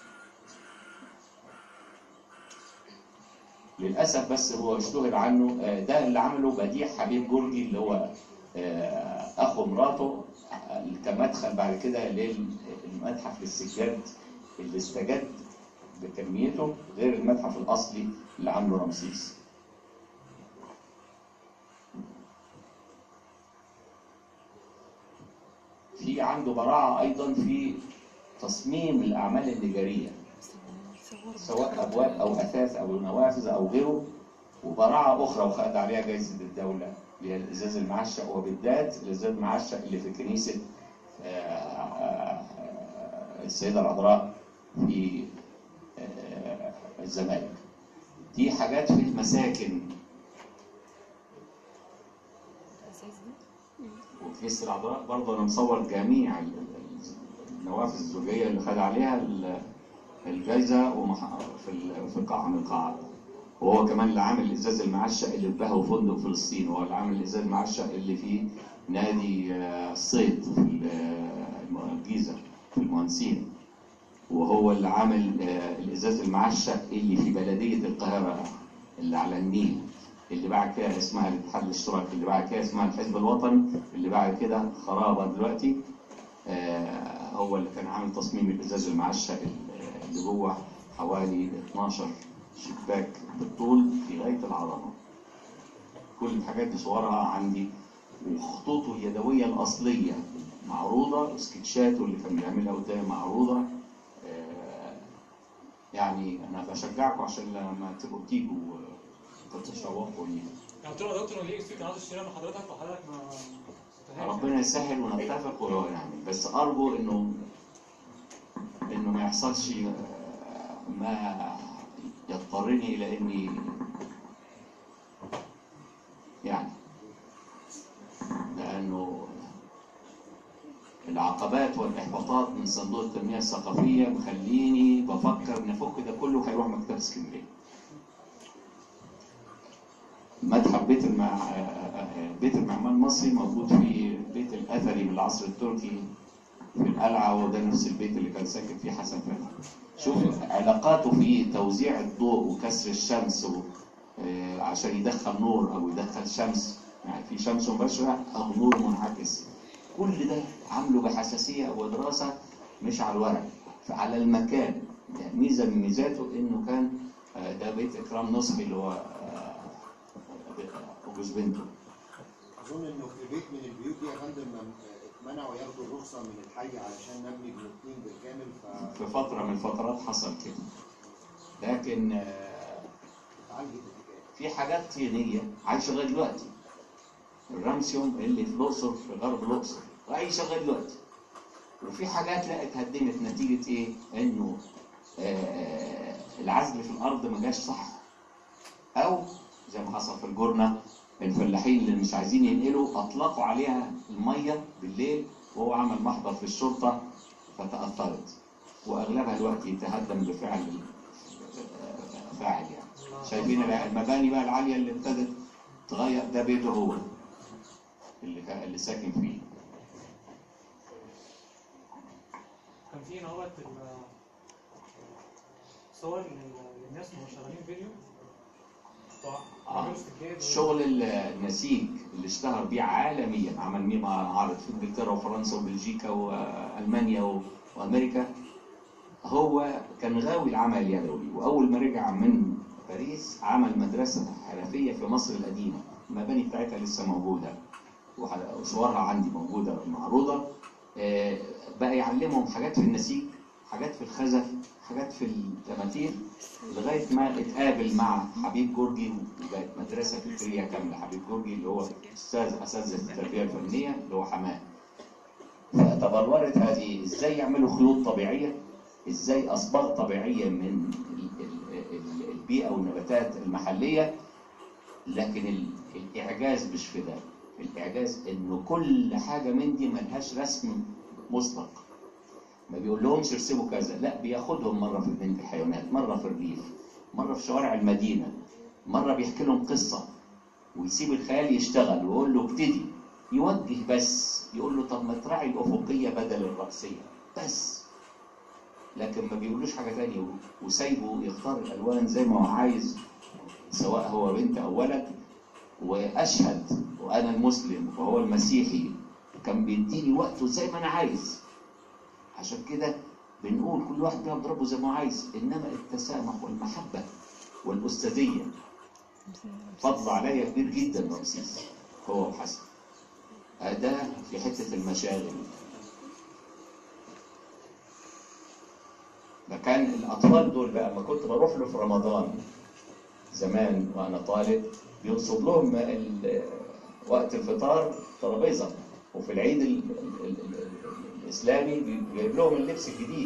للاسف بس هو اشتهر عنه ده اللي عمله بديع حبيب جورجي، اللي هو اخو مراته، كمدخل بعد كده للمتحف للسجاد اللي استجد بكميته، غير المتحف الاصلي اللي عامله رمسيس. في عنده براعه ايضا في تصميم الاعمال النجاريه، سواء ابواب او اثاث او نوافذ او غيره. وبراعه اخرى وخد عليها جائزه الدوله اللي هي الازاز المعشق، وبالذات الازاز المعشق اللي في كنيسه السيده العذراء في الزمالك. دي حاجات في المساكن. وكنيسه العذراء برضه انا مصور جميع النوافذ الزجاجيه اللي خد عليها الجائزه في قاعه من القاعات. وهو كمان اللي عامل الازاز المعشق اللي في بهو فندق فلسطين، وهو اللي عامل الازاز المعشق اللي في نادي الصيد في الجيزه في المهندسين. وهو اللي عامل الازاز المعشق اللي في بلديه القاهره اللي على النيل، اللي بعد كده اسمها الاتحاد الاشتراكي، اللي بعد كده اسمها الحزب الوطني، اللي بعد كده خرابه دلوقتي. هو اللي كان عامل تصميم الازاز المعشق اللي جوه حوالي 12 شباك بالطول في غايه العظمه. كل الحاجات دي صورها عندي، وخطوطه اليدويه الاصليه معروضه، وسكتشاته اللي كان بيعملها قدامي معروضه. يعني انا بشجعكم عشان لما تبقوا تيجوا تتشوقوا ليها. يعني قلت له يا دكتور ليه كان عاوز اشتريها من حضرتك وحضرتك ما ربنا يسهل ونتفق ونعمل، بس ارجو انه ما يحصلش ما يضطرني الى اني يعني، لانه العقبات والاحباطات من صندوق التنميه الثقافيه مخليني بفكر نفك ده كله هيروح مكتبه اسكندريه. متحف بيت المعمار المصري موجود في البيت الاثري من العصر التركي في القلعه، وده نفس البيت اللي كان ساكن فيه حسن فتحي. شوف علاقاته في توزيع الضوء وكسر الشمس عشان يدخل نور او يدخل شمس، يعني في شمس مباشره او نور منعكس. كل ده عامله بحساسيه ودراسه مش على الورق، فعلى المكان. يعني ميزه من ميزاته انه كان ده بيت اكرام نصحي اللي هو جوز بنته. اظن انه في بيت من البيوت دي يا فندم اتمنعوا ياخدوا الرخصه من الحي علشان نبني بيوتين بالكامل. في فتره من الفترات حصل كده، لكن في حاجات طينيه عايشه لغايه دلوقتي. الرمسيوم اللي في الاقصر في غرب الاقصر عايشه لغايه دلوقتي. وفي حاجات لا اتهدمت نتيجه ايه؟ انه العزل في الارض ما جاش صح، او زي ما حصل في الجرنه الفلاحين اللي مش عايزين ينقلوا اطلقوا عليها الميه بالليل، وهو عمل محضر في الشرطه فتاثرت، واغلبها دلوقتي تهدم بفعل فاعل يعني. شايفين المباني بقى العاليه اللي ابتدت تغير، ده بيته هو اللي ساكن فيه. كان في نوبة صور للناس وهم شغالين فيديو شغل النسيج اللي اشتهر بيه عالميا، عمل ميه معارض في انجلترا وفرنسا وبلجيكا والمانيا وامريكا. هو كان غاوي العمل اليدوي، واول ما رجع من باريس عمل مدرسه حرفيه في مصر القديمه، المباني بتاعتها لسه موجوده وصورها عندي موجوده معروضه. بقى يعلمهم حاجات في النسيج، حاجات في الخزف، حاجات في التماثيل، لغايه ما اتقابل مع حبيب جورجي وبقت مدرسه فكريه كامله. حبيب جورجي اللي هو اساتذه التربيه الفنيه اللي هو حماه. فتبلورت هذه ازاي يعملوا خيوط طبيعيه، ازاي اصباغ طبيعيه من البيئه والنباتات المحليه. لكن الاعجاز مش في ده، الاعجاز انه كل حاجه من دي ملهاش رسم مسبق. ما بيقول لهمش ارسموا كذا، لا، بياخدهم مره في جنينه الحيوانات، مره في الريف، مره في شوارع المدينه، مره بيحكي لهم قصه ويسيب الخيال يشتغل ويقول له ابتدي، يوجه بس، يقول له طب ما تراعي الافقيه بدل الراسيه بس، لكن ما بيقولوش حاجه ثانيه، وسايبه يختار الالوان زي ما هو عايز، سواء هو بنت او ولد. واشهد وانا المسلم وهو المسيحي، كان بيديني وقته زي ما انا عايز. عشان كده بنقول كل واحد بيعبد ربه زي ما هو عايز، انما التسامح والمحبه والاستاذيه فضل عليا كبير جدا رمسيس هو وحسن. ده في حته المشاغل. ده كان الاطفال دول بقى ما كنت بروح له في رمضان زمان وانا طالب، بينصب لهم وقت الفطار ترابيزه، وفي العيد الاسلامي جايب لهم اللبس الجديد.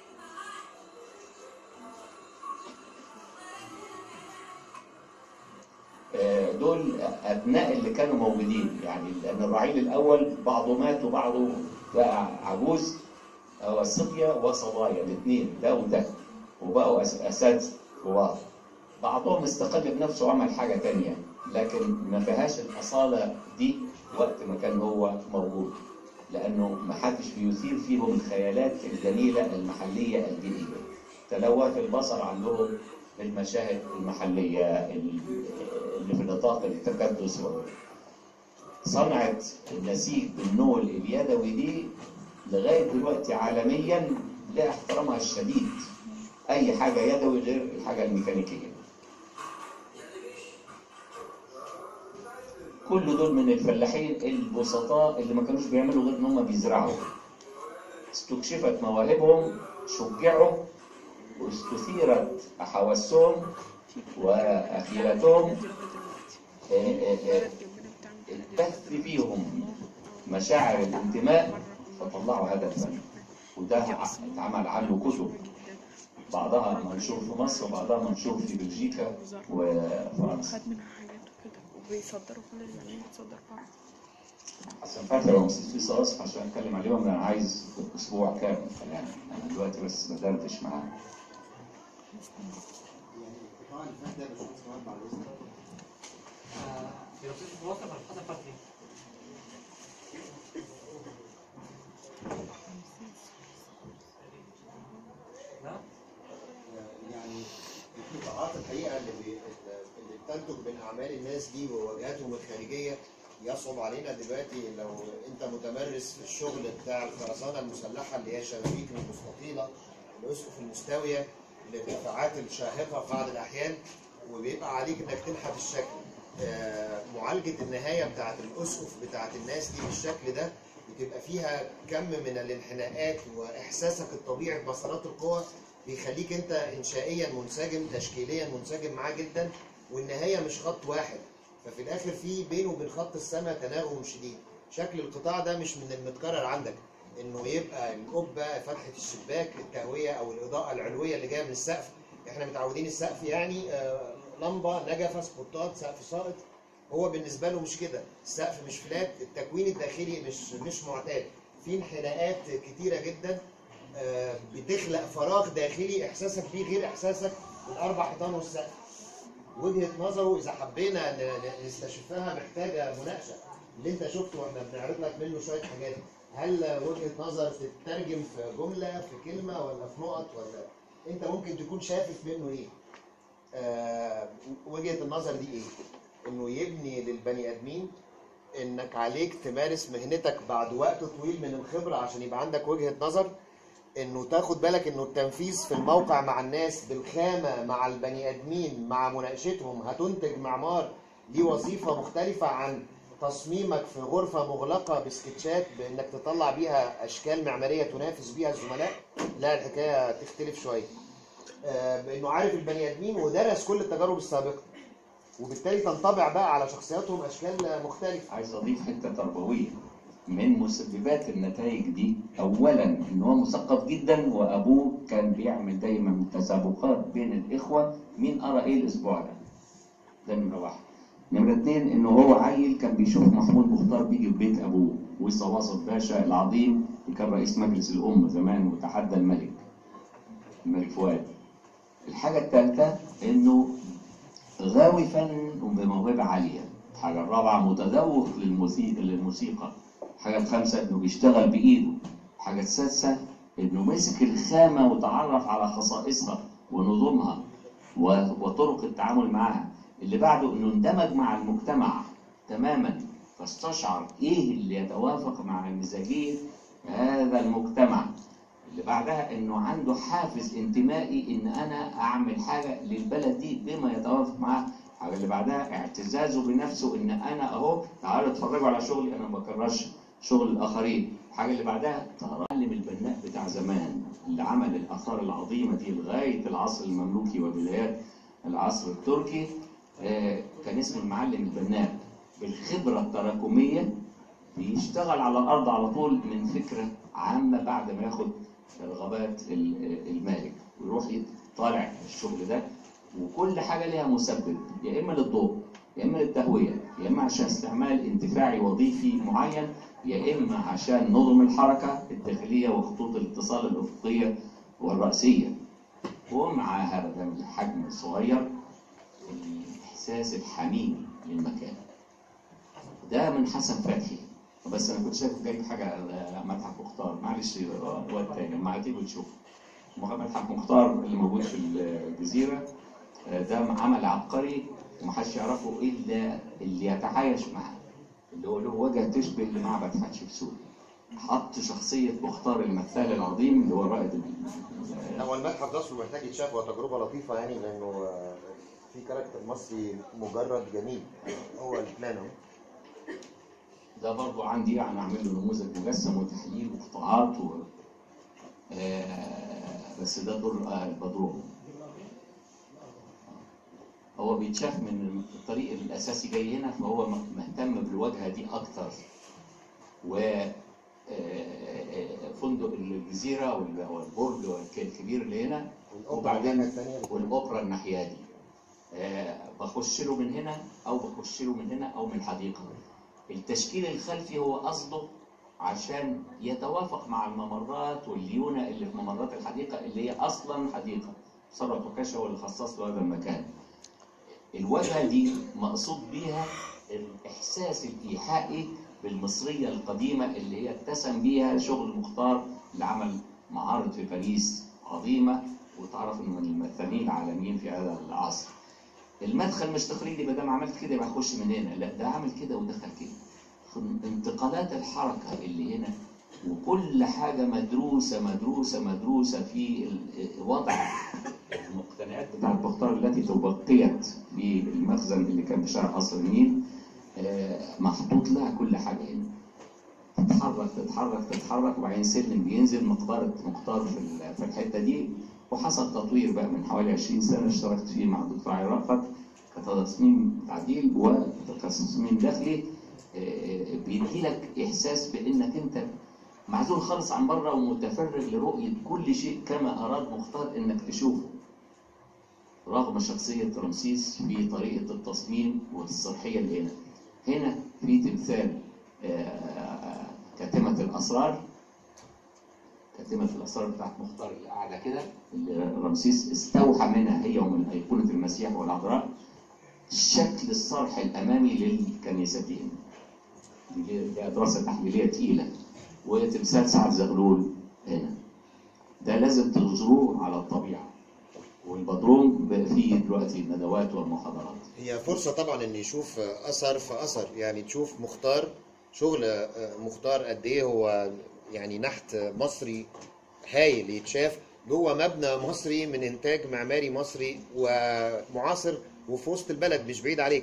دول ابناء اللي كانوا موجودين يعني، لان الرعيل الاول بعضه مات وبعضه بقى عجوز او صبيه وصبايا الاثنين، ده وده، وبقوا اساتذه كبار. بعضهم استقل بنفسه وعمل حاجه ثانيه، لكن ما فيهاش الاصاله دي وقت ما كان هو موجود، لانه ما حدش بيثير فيهم الخيالات الجميله المحليه البيئيه. تلوث البصر عندهم المشاهد المحليه اللي في نطاق التكدس. صنعت النسيج بالنول اليدوي دي لغايه دلوقتي عالميا لها احترامها الشديد. اي حاجه يدوي غير الحاجه الميكانيكيه. كل دول من الفلاحين البسطاء اللي ما كانوش بيعملوا غير ان هم بيزرعوا. استكشفت مواهبهم، شجعوا، واستثيرت حواسهم واخيرتهم، اتبث فيهم مشاعر الانتماء فطلعوا هذا الفن. وده اتعمل عنه كتب، بعضها منشور في مصر وبعضها منشور في بلجيكا وفرنسا. وبيصدروا كل الملايين، بتصدر بعض. حسن فتحي ورمسيس في صراص عشان اتكلم عليهم انا عايز اسبوع كامل كلام، انا دلوقتي بس بدردش معاه. يعني القطاع اللي فات ده باشمهندس كمان بعد اذنك. في رمسيس متوسط على حسن فتحي. يعني القطاعات الحقيقه اللي بتنتج من اعمال الناس دي وواجهاتهم الخارجيه يصعب علينا دلوقتي. لو انت متمرس في الشغل بتاع الخرسانه المسلحه اللي هي الشبابيك المستطيله، الاسقف المستويه، الارتفاعات الشاهقه في بعض الاحيان، وبيبقى عليك انك تنحت الشكل. معالجه النهايه بتاعت الاسقف بتاعت الناس دي بالشكل ده بتبقى فيها كم من الانحناءات، واحساسك الطبيعي ببصرات القوى بيخليك انت انشائيا منسجم، تشكيليا منسجم معاه جدا، والنهايه مش خط واحد. ففي الاخر في بينه وبين خط السماء تناغم شديد. شكل القطاع ده مش من المتكرر عندك انه يبقى القبه، فتحه الشباك، التهويه او الاضاءه العلويه اللي جايه من السقف. احنا متعودين السقف يعني لمبه، نجفه، سبوتات، سقف ساقط. هو بالنسبه له مش كده، السقف مش فلات، التكوين الداخلي مش معتاد، في انحناءات كتيره جدا بتخلق فراغ داخلي احساسك بيه غير احساسك بالاربع حيطان والسقف. وجهه نظره اذا حبينا نستشفها محتاجه مناقشه. اللي انت شفته واحنا بنعرض لك منه شويه حاجات، هل وجهه نظر تترجم في جمله في كلمه ولا في نقط، ولا انت ممكن تكون شايف منه ايه؟ وجهه النظر دي ايه؟ انه يبني للبني ادمين، انك عليك تمارس مهنتك بعد وقت طويل من الخبره عشان يبقى عندك وجهه نظر، انه تاخد بالك انه التنفيذ في الموقع مع الناس بالخامه مع البني ادمين مع مناقشتهم هتنتج معمار ليه وظيفه مختلفه عن تصميمك في غرفه مغلقه بسكتشات بانك تطلع بيها اشكال معماريه تنافس بيها الزملاء. لا، الحكايه تختلف شويه. بانه عارف البني ادمين ودرس كل التجارب السابقه، وبالتالي تنطبع بقى على شخصياتهم اشكال مختلفه. عايز اضيف حته تربويه من مسببات النتائج دي. اولا ان هو مثقف جدا، وابوه كان بيعمل دايما تسابقات بين الاخوه مين قرا ايه الاسبوع ده نمره واحد. نمره اتنين انه هو عيل كان بيشوف محمود مختار بيجي في بيت ابوه، وصواصف باشا العظيم اللي كان رئيس مجلس الامه زمان وتحدى الملك فؤاد. الحاجه الثالثه انه غاوي فن وبموهبه عاليه. الحاجه الرابعه متذوق للموسيقى. الحاجه الخامسه انه بيشتغل بايده. الحاجه السادسه انه مسك الخامه وتعرف على خصائصها ونظامها وطرق التعامل معها. اللي بعده انه اندمج مع المجتمع تماما، فاستشعر ايه اللي يتوافق مع مزاجيه هذا المجتمع. اللي بعدها انه عنده حافز انتمائي ان انا اعمل حاجه للبلد دي بما يتوافق معاه. الحاجه اللي بعدها اعتزازه بنفسه ان انا اهو تعالوا اتفرجوا على شغلي، انا ما بكررش شغل الاخرين. الحاجه اللي بعدها تعلم البناء بتاع زمان اللي عمل الاثار العظيمه دي لغايه العصر المملوكي وبدايات العصر التركي. كان اسمه المعلم البناء. بالخبره التراكميه بيشتغل على الارض على طول من فكره عامه بعد ما ياخد رغبات المالك، ويروح يطالع الشغل ده. وكل حاجه ليها مسبب، يا اما للضوء يا اما للتهويه يا اما عشان استعمال انتفاعي وظيفي معين يا اما عشان نظم الحركه الداخليه وخطوط الاتصال الافقيه والراسيه. ومع هذا الحجم الصغير الاحساس الحميمي للمكان ده من حسن فتحي. بس انا كنت شايف جايب حاجه متحف مختار، معلش وقت تاني لما هتيجوا تشوفوا. متحف مختار اللي موجود في الجزيره ده عمل عبقري ومحدش يعرفه الا اللي يتعايش معاه، اللي هو له وجه تشبه لمعبد حتشبسوت. حط شخصيه مختار المثال العظيم اللي هو رائد. هو المتحف ده اصله محتاج يتشاف، وتجربه لطيفه يعني، لانه في كاركتر مصري مجرد جميل. هو البلان اهو. ده برضو عندي يعني اعمل له نموذج مجسم وتحليل وقطاعات بس ده دور البدروم. هو بيتشاف من الطريق الاساسي جاي هنا، فهو مهتم بالواجهه دي اكتر. و فندق الجزيره والبرج الكبير اللي هنا، وبعدين والاوبرا الناحيه دي. بخش له من هنا او بخش له من هنا او من الحديقه. التشكيل الخلفي هو قصده عشان يتوافق مع الممرات والليونه اللي في ممرات الحديقه اللي هي اصلا حديقه. ثروت وكاشة هو اللي خصص له هذا المكان. الواجهه دي مقصود بيها الاحساس الايحائي بالمصريه القديمه اللي هي اتسم بيها شغل مختار اللي عمل معارض في باريس عظيمه وتعرف انه من الممثلين العالميين في هذا العصر. المدخل مش تقليدي، ما دام عملت كده يبقى اخش من هنا، لا ده عمل كده ودخل كده. انتقالات الحركه اللي هنا وكل حاجه مدروسه مدروسه مدروسه في وضع المقتنيات بتاعت مختار التي تبقيت بالمخزن اللي كان في شارع قصر النيل. محطوط لها كل حاجه هنا. تتحرك تتحرك تتحرك، وبعدين سلم بينزل مقبره مختار في الحته دي. وحصل تطوير بقى من حوالي 20 سنه اشتركت فيه مع الدكتور علي رأفت كتصميم تعديل وتصميم داخلي. بيديلك احساس بانك انت معزول خالص عن بره ومتفرغ لرؤيه كل شيء كما اراد مختار انك تشوفه. رغم شخصية رمسيس في طريقة التصميم والصرحية اللي هنا. هنا في تمثال كاتمة الأسرار، كاتمة الأسرار بتاعت مختار اللي قاعدة كده، اللي رمسيس استوحى منها هي ومن أيقونة المسيح والعذراء شكل الصرح الأمامي للكنيستين. دي دراسة تحليلية تقيلة. وتمثال سعد زغلول هنا، ده لازم تزوروه على الطبيعة. والبدروم فيه دلوقتي الندوات والمحاضرات. هي فرصة طبعا ان يشوف اثر في اثر، يعني تشوف مختار، شغل مختار قد ايه هو يعني نحت مصري هايل يتشاف جوه مبنى مصري من انتاج معماري مصري ومعاصر وفي وسط البلد مش بعيد عليك.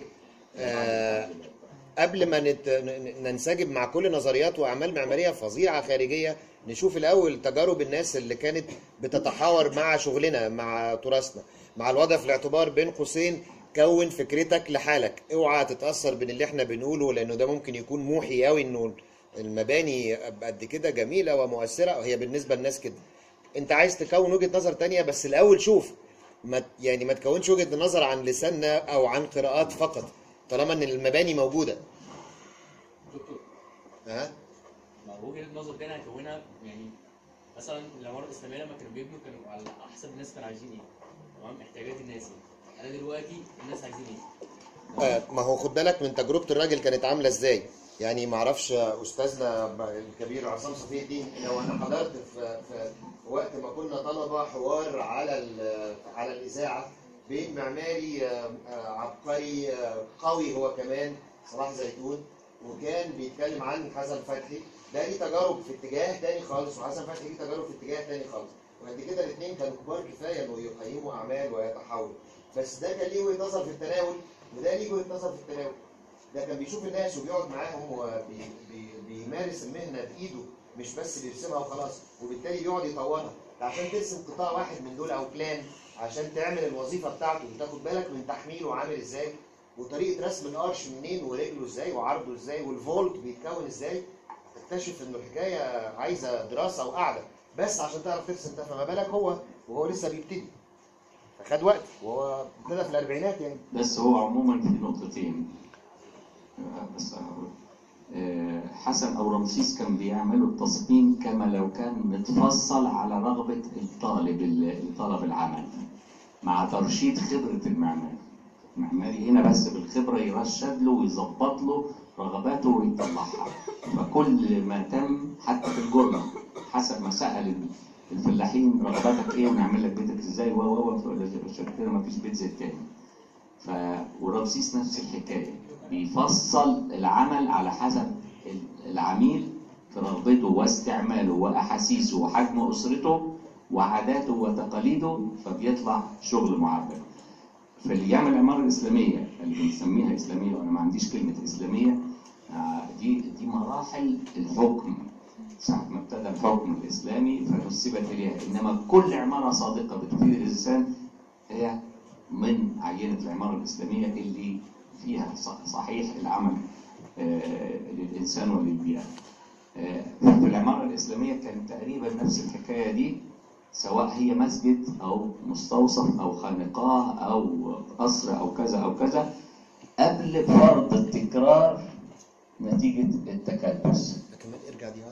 قبل ما ننسجم مع كل نظريات واعمال معماريه فظيعه خارجيه، نشوف الاول تجارب الناس اللي كانت بتتحاور مع شغلنا، مع تراثنا، مع الوضع في الاعتبار. بين قوسين كون فكرتك لحالك، اوعى تتاثر بين اللي احنا بنقوله، لانه ده ممكن يكون موحي قوي انه المباني قد كده جميله ومؤثره، وهي بالنسبه للناس كده. انت عايز تكون وجهه نظر تانية، بس الاول شوف، ما تكونش وجهه نظر عن لساننا او عن قراءات فقط طالما ان المباني موجوده. دكتور ها ما وجهه نظر تاني هكونها، يعني مثلا العماره الاسلاميه لما كانوا بيبنوا كانوا على حسب الناس كانوا عايزين ايه، تمام، احتياجات الناس ايه. انا دلوقتي الناس عايزين ايه؟ ما هو خد بالك من تجربه الراجل كانت عامله ازاي. يعني ما اعرفش استاذنا الكبير عصام صفي الدين، لو انا حضرت في وقت ما كنا طلبه حوار على الاذاعه بين معماري عبقري قوي هو كمان صلاح زيتون، وكان بيتكلم عن حسن فتحي. ده ليه تجارب في اتجاه تاني خالص، وحسن فتحي ليه تجارب في اتجاه تاني خالص، وقد كده الاثنين كانوا كبار كفايه انه يقيموا اعمال ويتحاوروا. بس ده كان ليه وجهه نظر في التناول، وده ليه وجهه نظر في التناول. ده كان بيشوف الناس وبيقعد معاهم وبيمارس المهنه بايده، مش بس بيرسمها وخلاص، وبالتالي بيقعد يطورها. عشان ترسم قطاع واحد من دول او بلان عشان تعمل الوظيفه بتاعته وتاخد بالك من تحميله عامل ازاي، وطريقه رسم الارش منين ورجله ازاي وعرضه ازاي والفولت بيتكون ازاي، تكتشف انه الحكايه عايزه دراسه وقعده بس عشان تعرف ترسم ده. فما بالك هو وهو لسه بيبتدي، فخد وقت وهو ابتدى في الاربعينات يعني. بس هو عموما في نقطتين بس حسن او رمسيس كان بيعملوا التصميم كما لو كان متفصل على رغبه الطالب العمل، مع ترشيد خبره المعماري هنا بس بالخبره يرشد له ويظبط له رغباته ويطلعها. فكل ما تم حتى في الجرنة حسب ما سأل الفلاحين رغباتك ايه ونعمل لك بيتك ازاي كده ما فيش بيت زي التاني. ورمسيس نفس الحكايه، بيفصل العمل على حسب العميل في رغبته واستعماله واحاسيسه وحجم اسرته وعاداته وتقاليده، فبيطلع شغل معبر. فاللي يعمل العماره الاسلاميه اللي بنسميها اسلاميه، وانا ما عنديش كلمه اسلاميه، دي مراحل الحكم. ساعه ما ابتدى الحكم الاسلامي فنسبت اليها، انما كل عماره صادقه بتفيد الانسان هي من عينه العماره الاسلاميه اللي فيها صحيح العمل للانسان وللبيئه. في العماره الاسلاميه كان تقريبا نفس الحكايه دي، سواء هي مسجد او مستوصف او خانقاه او قصر او كذا او كذا، قبل فرض التكرار نتيجه التكدس. كمان ارجع دي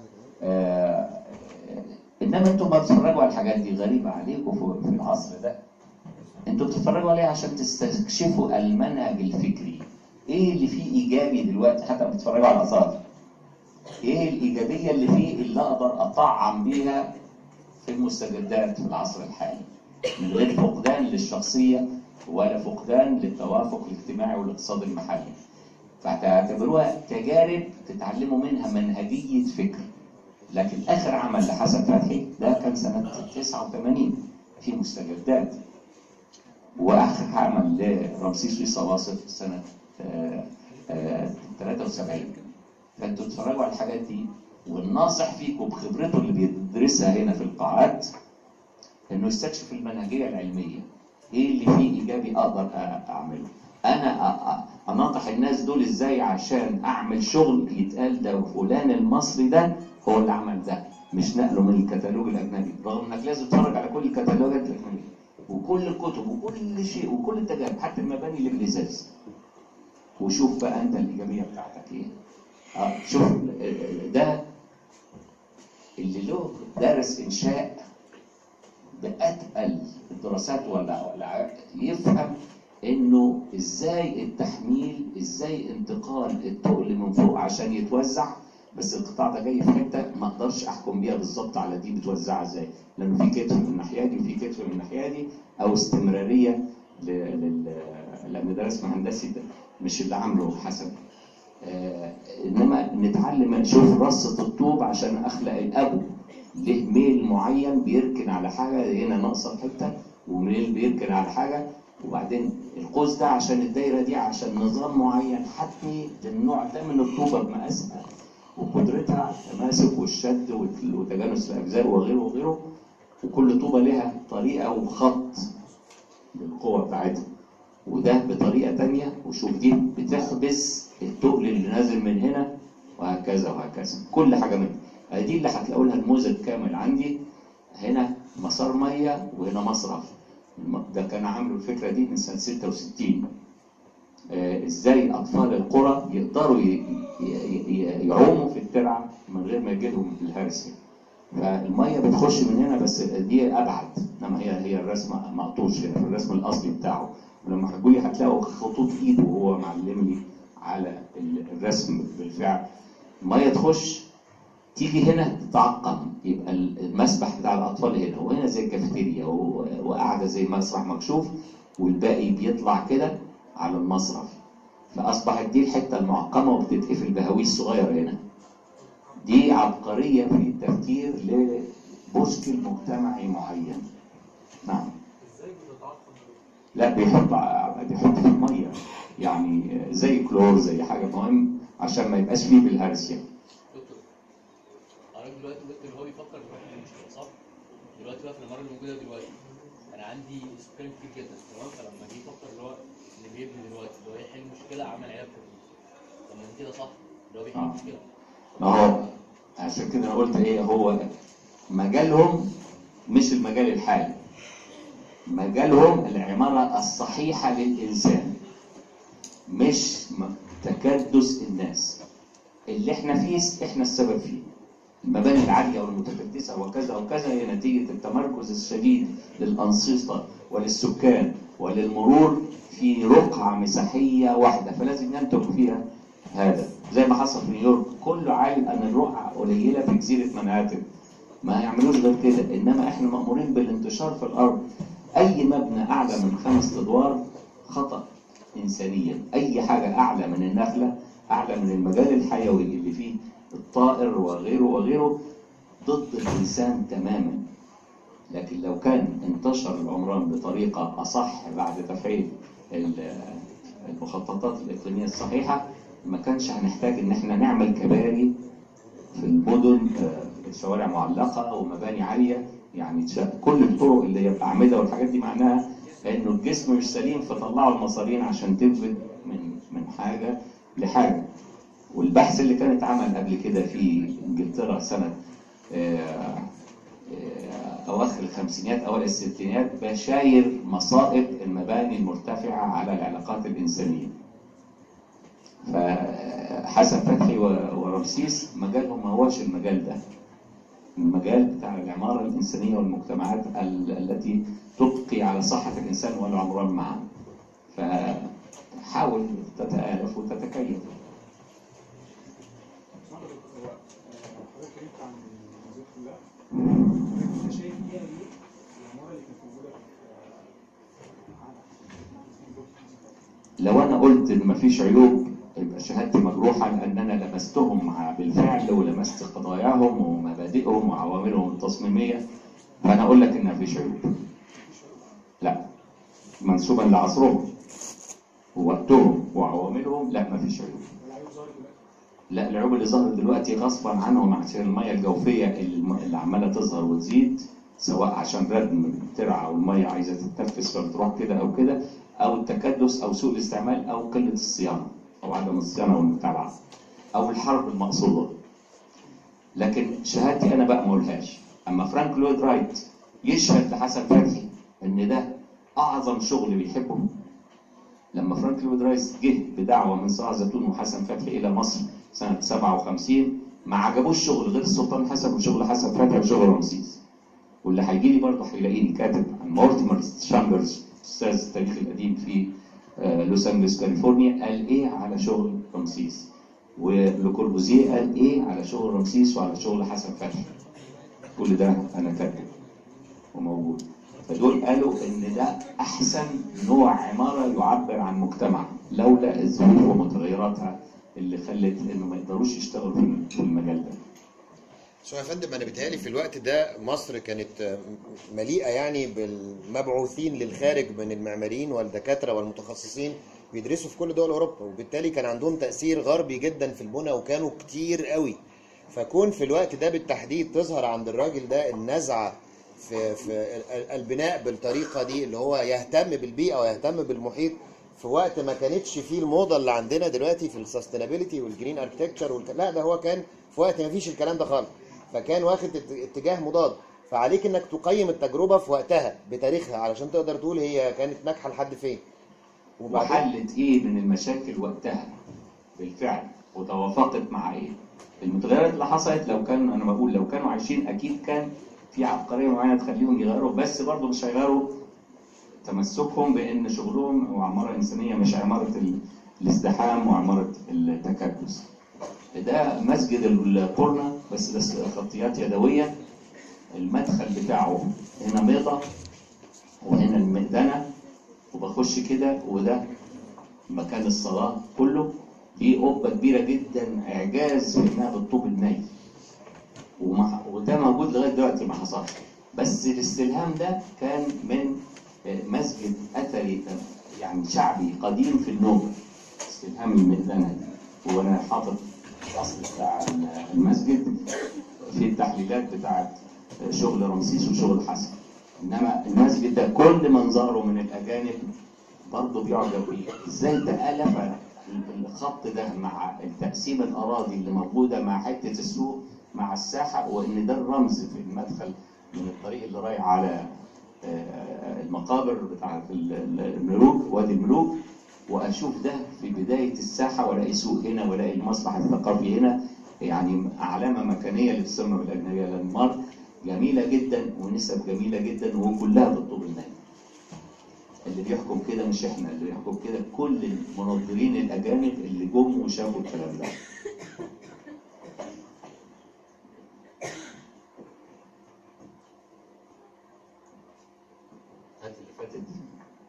انما انتم ما بتتفرجوا على الحاجات دي، غريبه عليكم في العصر ده. انتوا بتتفرجوا عليها عشان تستكشفوا المنهج الفكري. ايه اللي فيه ايجابي دلوقتي؟ حتى بتتفرجوا على الاثار، ايه الايجابيه اللي فيه اللي اقدر اطعم بيها في المستجدات في العصر الحالي، من غير فقدان للشخصيه ولا فقدان للتوافق الاجتماعي والاقتصادي المحلي. فتعتبروها تجارب تتعلموا منها منهجيه فكر. لكن اخر عمل لحسن فتحي ده كان سنه 89 في مستجدات، واخر عمل لرمسيس ويصواصف سنه 73. فانتوا تتفرجوا على الحاجات دي، والناصح فيكم بخبرته اللي بيدرسها هنا في القاعات انه يستكشف المنهجيه العلميه. ايه اللي فيه ايجابي اقدر اعمله؟ انا اناطح الناس دول ازاي عشان اعمل شغل يتقال ده فلان المصري ده هو اللي عمل ده، مش نقله من الكتالوج الاجنبي، رغم انك لازم تتفرج على كل الكتالوجات الاجنبيه. وكل وكل الكتب وكل شيء وكل التجارب حتى المباني اللي بالازاز. وشوف بقى انت الايجابيه بتاعتك ايه. شوف ده اللي له دارس انشاء باتقل الدراسات ولا يفهم انه ازاي التحميل، ازاي انتقال التقل من فوق عشان يتوزع. بس القطاع ده جاي في حته ما اقدرش احكم بيها بالظبط على دي بتوزعها ازاي، لانه في كتف من الناحيه دي وفي كتف من الناحيه دي، او استمراريه لان ده رسم هندسي ده مش اللي عامله حسن. انما نتعلم نشوف رصه الطوب عشان اخلق الابو له ميل معين بيركن على حاجه، هنا ناقصه حته وميل بيركن على حاجه، وبعدين القوس ده عشان الدايره دي عشان نظام معين حتمي للنوع ده من الطوبه بمقاسها وقدرتها على التماسك والشد وتجانس الاجزاء وغيره وغيره. وكل طوبه لها طريقه وخط للقوه بتاعتها، وده بطريقه ثانيه. وشوف دي بتحبس التقل اللي نازل من هنا وهكذا وهكذا كل حاجه منها. دي اللي هتلاقوا لها نموذج كامل عندي. هنا مسار ميه وهنا مصرف. ده كان عامله الفكره دي من سنه 66. ازاي اطفال القرى يقدروا يعوموا في الترعه من غير ما يجيلهم الهرس. فالميه بتخش من هنا بس دي ابعد، انما هي الرسم مقطوش هنا في الرسم الاصلي بتاعه. ولما هتقولي هتلاقوا خطوط ايده وهو معلم لي على الرسم بالفعل. الميه تخش تيجي هنا تتعقم، يبقى المسبح بتاع الاطفال هنا وهنا زي الكافيتيريا وقاعده زي مسرح مكشوف، والباقي بيطلع كده على المصرف. فاصبحت دي الحته المعقمه وبتتقفل بهويس صغير هنا. دي عبقريه في التفكير لمشكل مجتمعي معين. نعم. ازاي بتتعقم؟ لا بيحط في الميه يعني زي كلور زي حاجه مهم عشان ما يبقاش فيه بالهرس يعني. دكتور حضرتك دلوقتي اللي هو بيفكر بيروح للمشكله صح؟ دلوقتي بقى في العماره اللي موجوده دلوقتي انا عندي سكان كتير جدا تمام، فلما جه يفكر اللي هو اللي بيبني دلوقتي اللي هو يحل مشكله عمل عيال كتير. طب ما كده صح اللي هو بيحل مشكله. ما هو عشان كده انا قلت ايه، هو مجالهم مش المجال الحالي، مجالهم العماره الصحيحه للانسان مش تكدس الناس اللي احنا فيه، احنا السبب فيه. المباني العاليه والمتكدسه وكذا وكذا هي نتيجه التمركز الشديد للانشطه وللسكان وللمرور في رقعه مساحيه واحده، فلازم ينتج فيها هذا. زي ما حصل في نيويورك، كله عارف ان الرقعه قليله في جزيره منهاتن، ما يعملوش غير كده. انما احنا مامورين بالانتشار في الارض. اي مبنى اعلى من 5 ادوار خطا انسانيا، اي حاجه اعلى من النخله، اعلى من المجال الحيوي اللي فيه الطائر وغيره وغيره، ضد الانسان تماما. لكن لو كان انتشر العمران بطريقه اصح بعد تفعيل المخططات الاقليميه الصحيحه، ما كانش هنحتاج ان احنا نعمل كباري في المدن، شوارع معلقه ومباني عاليه. يعني كل الطرق اللي هي الاعمده والحاجات دي معناها انه الجسم مش سليم، فطلعوا المصارين عشان تنفذ من حاجه لحاجه. والبحث اللي كان اتعمل قبل كده في انجلترا سنه اواخر الخمسينات اوائل الستينات بشاير مصائب المباني المرتفعه على العلاقات الانسانيه. فحسن فتحي ورمسيس مجالهم ما هوش المجال ده، المجال بتاع العماره الانسانيه والمجتمعات التي تبقي على صحه الانسان والعمران معا. فحاول تتآلف وتتكيف. انت شايف فيها ايه العماره اللي كانت موجوده لو انا قلت ان مفيش عيوب يبقى شهادتي مجروحه، لان انا لمستهم بالفعل ولمست قضاياهم ومبادئهم وعواملهم التصميميه. فانا اقول لك ان مفيش عيوب. لا، منسوبا لعصرهم ووقتهم وعواملهم، لا مفيش عيوب. لا، العيوب اللي ظهرت دلوقتي غصبا عنهم عشان الميه الجوفيه اللي عماله تظهر وتزيد، سواء عشان ردم الترعه والميه عايزه تتنفس فبتروح كده او كده، او التكدس او سوء الاستعمال او قله الصيانه او عدم الصيانه والمتابعه او الحرب المقصوده. لكن شهادتي انا بقى ما اقولهاش. اما فرانك لويد رايت يشهد لحسن فتحي ان ده اعظم شغل بيحبه لما فرانكلين لويد رايس جه بدعوه من صلاح زيتون وحسن فتحي الى مصر سنه 57، ما عجبوش شغل غير السلطان حسن وشغل حسن فتحي وشغل رمسيس. واللي هيجي لي برضه هيلاقيني كاتب عن مورتيمر شامبرز استاذ التاريخ القديم في لوس انجلوس كاليفورنيا قال ايه على شغل رمسيس، ولوكوربوزيه قال ايه على شغل رمسيس وعلى شغل حسن فتحي. كل ده انا كاتب وموجود. فدول قالوا ان ده احسن نوع عماره يعبر عن مجتمع، لولا الظروف ومتغيراتها اللي خلت انه ما يقدروش يشتغلوا في المجال ده. شو يا فندم، انا بيتهيألي في الوقت ده مصر كانت مليئه يعني بالمبعوثين للخارج من المعماريين والدكاتره والمتخصصين بيدرسوا في كل دول اوروبا، وبالتالي كان عندهم تاثير غربي جدا في البنى وكانوا كتير قوي. فكون في الوقت ده بالتحديد تظهر عند الراجل ده النزعه في البناء بالطريقه دي، اللي هو يهتم بالبيئه ويهتم بالمحيط في وقت ما كانتش فيه الموضه اللي عندنا دلوقتي في السستينابيلتي والجرين اركتكتشر لا، ده هو كان في وقت ما فيش الكلام ده خالص، فكان واخد اتجاه مضاد. فعليك انك تقيم التجربه في وقتها بتاريخها علشان تقدر تقول هي كانت ناجحه لحد فين وحلت ايه من المشاكل وقتها بالفعل وتوافقت مع ايه. المتغيرات اللي حصلت لو كان انا بقول لو كانوا عايشين اكيد كان في عبقريه معينه تخليهم يغيروا، بس برضه مش هيغيروا تمسكهم بان شغلهم وعماره انسانيه مش عماره الازدحام وعماره التكدس. ده مسجد القرنة بس ده خطيات يدويه. المدخل بتاعه هنا بيضه وهنا المئذنه، وبخش كده وده مكان الصلاه كله. دي قبه كبيره جدا اعجاز في انها بالطوب الني، وده موجود لغايه دلوقتي ما حصلش. بس الاستلهام ده كان من مسجد اثري يعني شعبي قديم في النوبه، استلهام المئذنه دي. وانا حاطط الاصل بتاع المسجد في التحليلات بتاعت شغل رمسيس وشغل حسن. انما المسجد ده كل منظره من الاجانب برضه بيعجب بيه. ازاي تألف الخط ده مع التقسيم الاراضي اللي موجوده مع حته السوق مع الساحه، وان ده الرمز في المدخل من الطريق اللي رايح على المقابر بتاعت الملوك وادي الملوك، واشوف ده في بدايه الساحه والاقي سوق هنا والاقي المصلح الثقافي هنا. يعني علامه مكانيه للسمه بالاجنبيه لاندمارك جميله جدا ونسب جميله جدا وكلها بالطوب الني. اللي بيحكم كده مش احنا، اللي بيحكم كده كل المنظرين الاجانب اللي جم وشافوا الكلام ده. هات اللي فاتت دي.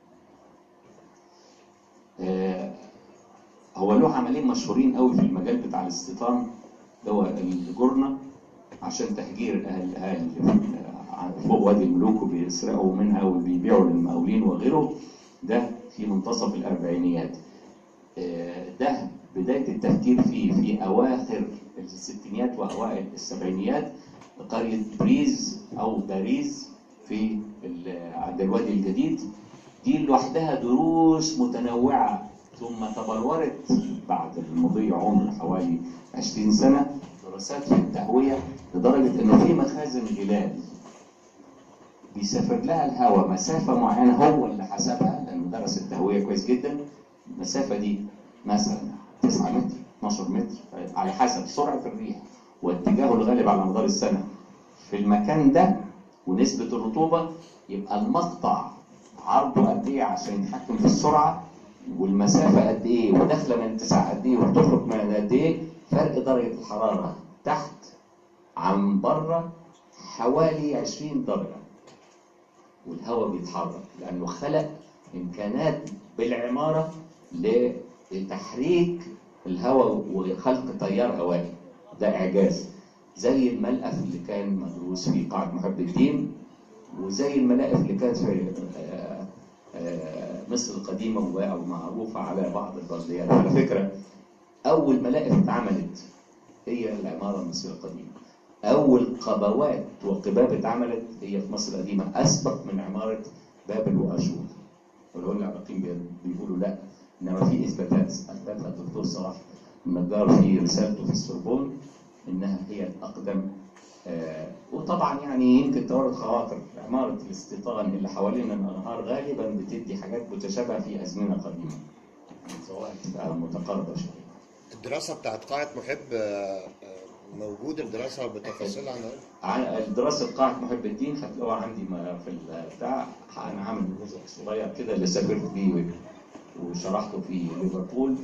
هو له عملين مشهورين قوي في المجال بتاع الاستيطان، اللي هو الجرنه عشان تهجير الاهالي فوق وادي الملوك وبيسرقوا منها وبيبيعوا للمقاولين وغيره. ده في منتصف الاربعينيات. ده بدايه التفكير فيه في اواخر الستينيات واوائل السبعينيات. قريه بريز او باريس في عند الوادي الجديد دي لوحدها دروس متنوعه، ثم تبلورت بعد المضي عمر حوالي 20 سنه دراسات في التهويه، لدرجه انه في مخازن غلال بيسافر لها الهواء مسافه معينه هو اللي حسبها لانه درس التهويه كويس جدا. المسافه دي مثلا 9 متر 12 متر على حسب سرعه الريح واتجاهه الغالب على مدار السنه في المكان ده ونسبه الرطوبه، يبقى المقطع عرضه قد ايه عشان يتحكم في السرعه، والمسافه قد ايه، وداخله من اتساع قد ايه وبتخرج من قد ايه، فرق درجه الحراره تحت عن بره حوالي 20 درجه، والهواء بيتحرك لانه خلق امكانات بالعماره لتحريك الهواء وخلق تيار هوائي. ده اعجاز. زي الملقف اللي كان مدروس في قاعه محب الدين، وزي الملاقف اللي كانت في مصر القديمه ومعروفه على بعض البرديات. على فكره اول ملاقف اتعملت هي العماره المصريه القديمه. اول قبوات وقباب اتعملت هي في مصر القديمه اسبق من عماره بابل واشور. ولو العراقيين بيقولوا لا، انما في اثباتها الدكتور صلاح النجار في رسالته في السوربون انها هي الاقدم وطبعا يعني يمكن تورد خواطر عمارة الاستيطان اللي حوالين الأنهار غالبا بتدي حاجات متشابهة في أزمنة قديمة، سواء تبقى متقاربة شوية. الدراسة بتاعت قاعة محب موجود الدراسة بتفاصيلها دراسة قاعة محب الدين هتلاقوها عندي في البتاع. أنا عامل جزء صغير كده اللي سافرت بيه وشرحته في ليفربول،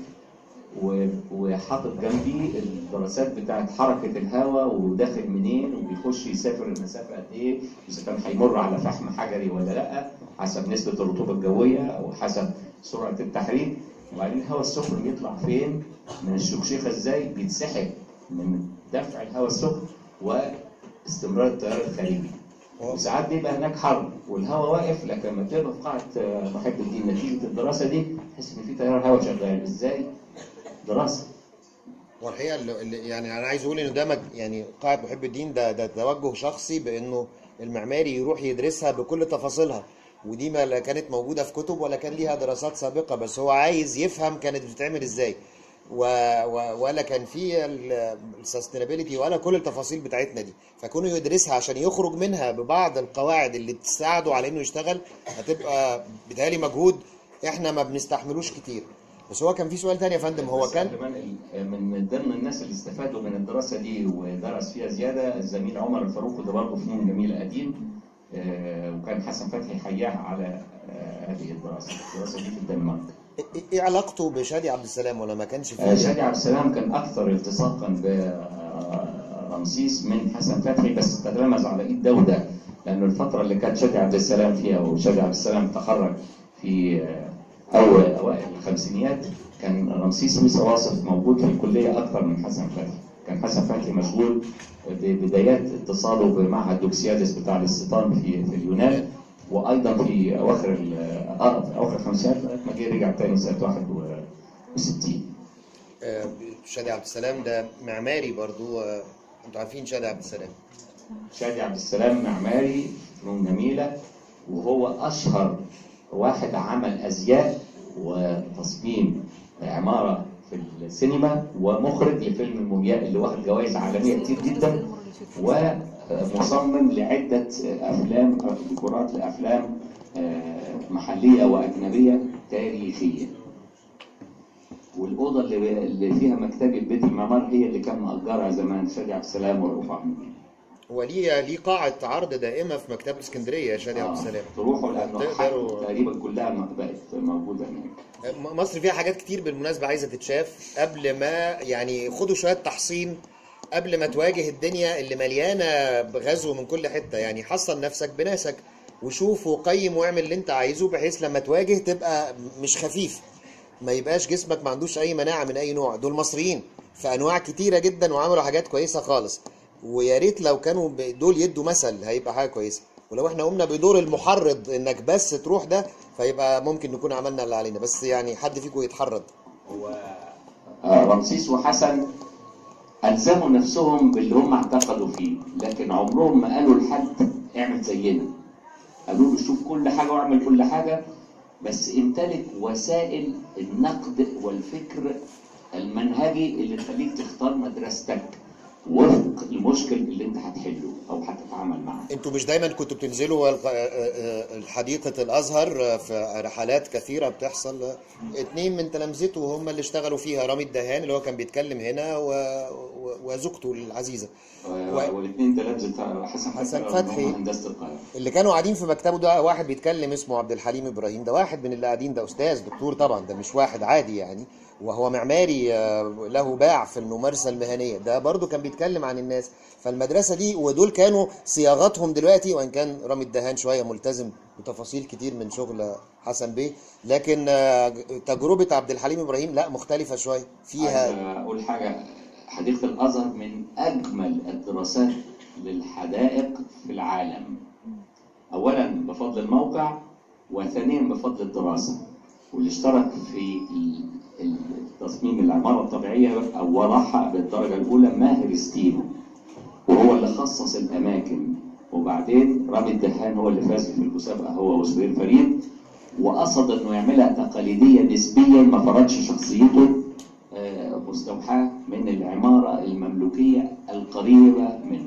وحاطط جنبي الدراسات بتاعت حركة الهواء وداخل منين وبيخش يسافر المسافة قد إيه، إذا كان هيمر على فحم حجري ولا لأ، حسب نسبة الرطوبة الجوية أو حسب سرعة التحريك. وبعدين الهواء السخن بيطلع فين من الشكشيخة إزاي، بيتسحب من دفع الهواء السخن واستمرار التيار الخارجي. وساعات بيبقى هناك حر والهواء واقف، لكن لما تبقى في قاعة محب الدين نتيجة الدراسة دي تحس إن في تيار هواء شغال. إزاي؟ دراسة. والحقيقة يعني أنا عايز أقول إنه ده يعني قاعة محب الدين ده توجه شخصي بإنه المعماري يروح يدرسها بكل تفاصيلها، ودي ما كانت موجودة في كتب ولا كان ليها دراسات سابقة، بس هو عايز يفهم كانت بتتعمل إزاي، ولا كان في السستينابيلتي ولا كل التفاصيل بتاعتنا دي، فكونه يدرسها عشان يخرج منها ببعض القواعد اللي تساعده على إنه يشتغل، هتبقى بيتهيألي مجهود إحنا ما بنستحملوش كتير. بس هو كان في سؤال تاني يا فندم، هو كان من ضمن الناس اللي استفادوا من الدراسة دي ودرس فيها زيادة الزميل عمر الفاروق، وده برضه فنون جميلة قديم، وكان حسن فتحي حياه على هذه الدراسة دي في الدنمارك. ايه علاقته بشادي عبد السلام ولا ما كانش فيه؟ شادي عبد السلام كان أكثر التصاقا برمسيس من حسن فتحي، بس تتلمذ على إيد داودة، لأنه الفترة اللي كان شادي عبد السلام فيها، وشادي عبد السلام تخرج في أوائل الخمسينيات، كان رمسيس ميسا واصف موجود في الكلية أكثر من حسن فتحي. كان حسن فتحي مشغول ببدايات اتصاله بمعهد دوكسيادس بتاع الاستيطان في اليونان، وأيضا في أواخر الخمسينات لغاية ما جه رجع تاني سنة 61. شادي عبد السلام ده معماري برضو، انتوا عارفين شادي عبد السلام؟ شادي عبد السلام معماري فنون جميلة، وهو أشهر واحد عمل أزياء وتصميم عمارة في السينما، ومخرج لفيلم المومياء اللي واخد جوائز عالمية كتير جدا، ومصمم لعدة أفلام ديكورات لأفلام محلية وأجنبية تاريخية. والأوضة اللي فيها مكتبة بيت المعمار هي اللي كان مأجرها زمان شادي عبد السلام ورفاق مدين. هو ليه قاعة عرض دائمة في مكتبة اسكندرية يا شادي عبد السلام. تروحوا لأنه تقريبا كلها بقت موجودة هناك. مصر فيها حاجات كتير بالمناسبة عايزة تتشاف، قبل ما يعني خدوا شوية تحصين قبل ما تواجه الدنيا اللي مليانة بغزو من كل حتة. يعني حصن نفسك بناسك وشوف وقيم واعمل اللي انت عايزه، بحيث لما تواجه تبقى مش خفيف، ما يبقاش جسمك ما عندوش اي مناعة من اي نوع. دول مصريين في انواع كتيرة جدا وعملوا حاجات كويسة خالص، ويا ريت لو كانوا دول يدوا مثل هيبقى حاجة كويسة. ولو احنا قمنا بدور المحرض انك بس تروح ده، فيبقى ممكن نكون عملنا اللي علينا. بس يعني حد فيكم يتحرض. رمسيس وحسن ألزموا نفسهم باللي هم اعتقدوا فيه، لكن عمرهم ما قالوا لحد اعمل زينا. قالوا له شوف كل حاجة واعمل كل حاجة، بس امتلك وسائل النقد والفكر المنهجي اللي تخليك تختار مدرستك وفق المشكل اللي انت هتحله او هتتعامل معاه. انتوا مش دايما كنتوا بتنزلوا حديقة الازهر في رحلات كثيرة بتحصل؟ 2 من تلامذته هم اللي اشتغلوا فيها، رامي الدهان اللي هو كان بيتكلم هنا وزوجته العزيزة، والاثنين تلامذة حسن فتحي هندسة القاهرة اللي كانوا قاعدين في مكتبه. ده واحد بيتكلم اسمه عبد الحليم ابراهيم، ده واحد من اللي قاعدين، ده استاذ دكتور طبعا، ده مش واحد عادي يعني، وهو معماري له باع في الممارسة المهنية. ده برضو كان بيتكلم عن الناس. فالمدرسة دي ودول كانوا صياغتهم دلوقتي، وان كان رامي الدهان شوية ملتزم بتفاصيل كتير من شغل حسن بيه، لكن تجربة عبد الحليم ابراهيم لا مختلفة شوية فيها. اقول حاجة، حديقة الازهر من اجمل الدراسات للحدائق في العالم، اولا بفضل الموقع، وثانيا بفضل الدراسة. واللي اشترك في تصميم العمارة الطبيعية أولها بالدرجة الأولى ماهر ستينو، وهو اللي خصص الأماكن، وبعدين رامي الدهان هو اللي فاز في المسابقة هو وزبير فريد، وقصد إنه يعملها تقليدية نسبيا، ما فرضش شخصيته، مستوحاة من العمارة المملوكية القريبة منه.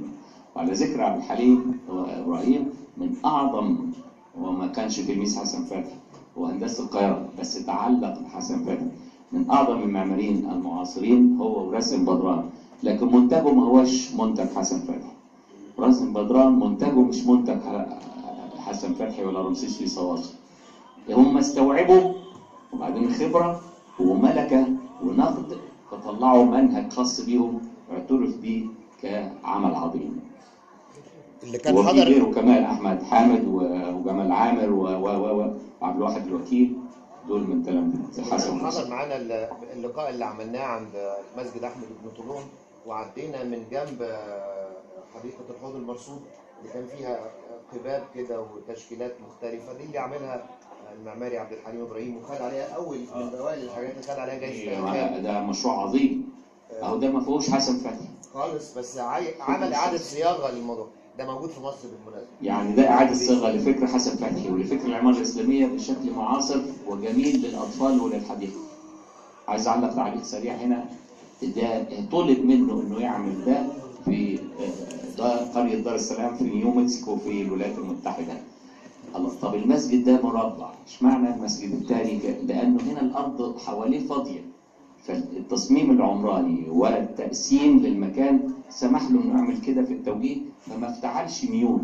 وعلى ذكر عبد الحليم ابراهيم من اعظم، وما كانش تلميذ حسن فتحي، هو هندسه القاهره بس تعلق بحسن فتحي، من اعظم المعماريين المعاصرين هو وراسم بدران، لكن منتجه ما هوش منتج حسن فتحي. راسم بدران منتجه مش منتج حسن فتحي ولا رمسيس في صواصي. هم استوعبوا وبعدين خبره وملكه ونقد، فطلعوا منهج خاص بيهم اعترف بيه كعمل عظيم. اللي كان وفي حضر غيره كمان احمد حامد وجمال عامر وعبد الواحد الوكيل، دول من تلاميذ حسن حضر فتحي. معانا اللقاء اللي عملناه عند مسجد احمد بن طولون، وعدينا من جنب حديقه الحوض المرصود اللي كان فيها قباب كده وتشكيلات مختلفه، دي اللي عاملها المعماري عبد الحليم ابراهيم، وخد عليها اول من اوائل الحاجات اللي خد عليها جايزه الألهام. ده مشروع عظيم، اهو ده ما فيهوش حسن فتحي. خالص، بس عمل اعاده صياغه للموضوع ده، موجود في مصر بالمناسبه. يعني ده اعاده صياغه لفكر حسن فتحي ولفكر العماره الاسلاميه بشكل معاصر وجميل للاطفال وللحديقه. عايز اعلق تعليق سريع هنا، ده طلب منه انه يعمل ده في قريه دار السلام في نيو مكسيكو في الولايات المتحده. الله، طب المسجد ده مربع، اشمعنى المسجد الثاني؟ لانه هنا الارض حواليه فاضيه، فالتصميم العمراني والتقسيم للمكان سمح له انه يعمل كده في التوجيه، فما افتعلش ميول.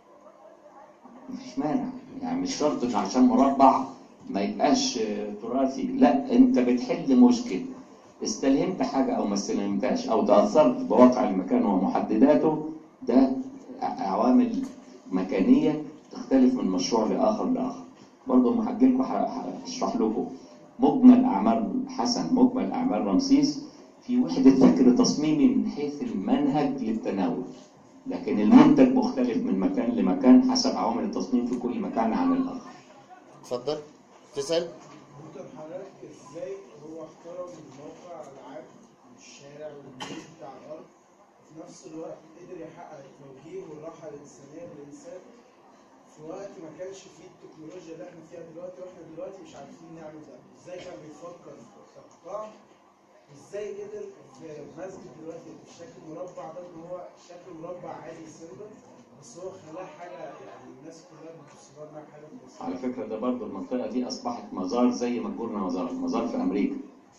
مفيش مانع، يعني مش شرط ان عشان مربع ما يبقاش تراثي، لا، انت بتحل مشكله، استلهمت حاجه او ما استلهمتهاش او تاثرت بواقع المكان ومحدداته، ده عوامل مكانيه تختلف من مشروع لاخر. برضه لما هحكي لكم هشرح لكم مجمل اعمال حسن، مجمل اعمال رمسيس في وحده فكر تصميمي من حيث المنهج للتناول، لكن المنتج مختلف من مكان لمكان حسب عوامل التصميم في كل مكان عن الاخر. اتفضل تسأل. ممكن حضرتك ازاي هو احترم الموقع العام والشارع والبيت بتاع الارض، وفي نفس الوقت قدر يحقق التوجيه والراحه الانسانيه للانسان في وقت ما كانش فيه التكنولوجيا اللي احنا فيها دلوقتي، واحنا دلوقتي مش عارفين نعمل ده؟ ازاي كان بيفكر في قطاع؟ ازاي قدر في مسجد دلوقتي بالشكل المربع ده، ان هو شكل مربع عادي سيمبل، بس هو خلاه حاجه يعني الناس كلها بتبص لها حاجه كويسه. على فكره ده برضه المنطقه دي اصبحت مزار زي ما قلنا مزار في امريكا.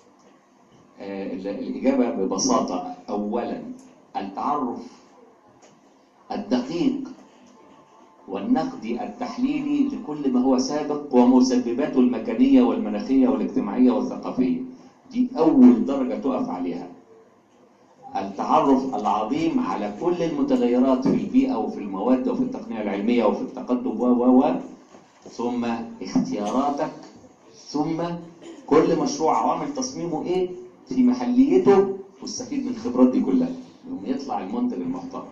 الاجابه ببساطه، اولا التعرف الدقيق والنقدي التحليلي لكل ما هو سابق ومسبباته المكانيه والمناخيه والاجتماعيه والثقافيه، دي اول درجه تقف عليها. التعرف العظيم على كل المتغيرات في البيئه وفي المواد وفي التقنيه العلميه وفي التقدم ثم اختياراتك، ثم كل مشروع عوامل تصميمه ايه في محليته، واستفيد من الخبرات دي كلها يوم يطلع المنتج المحترم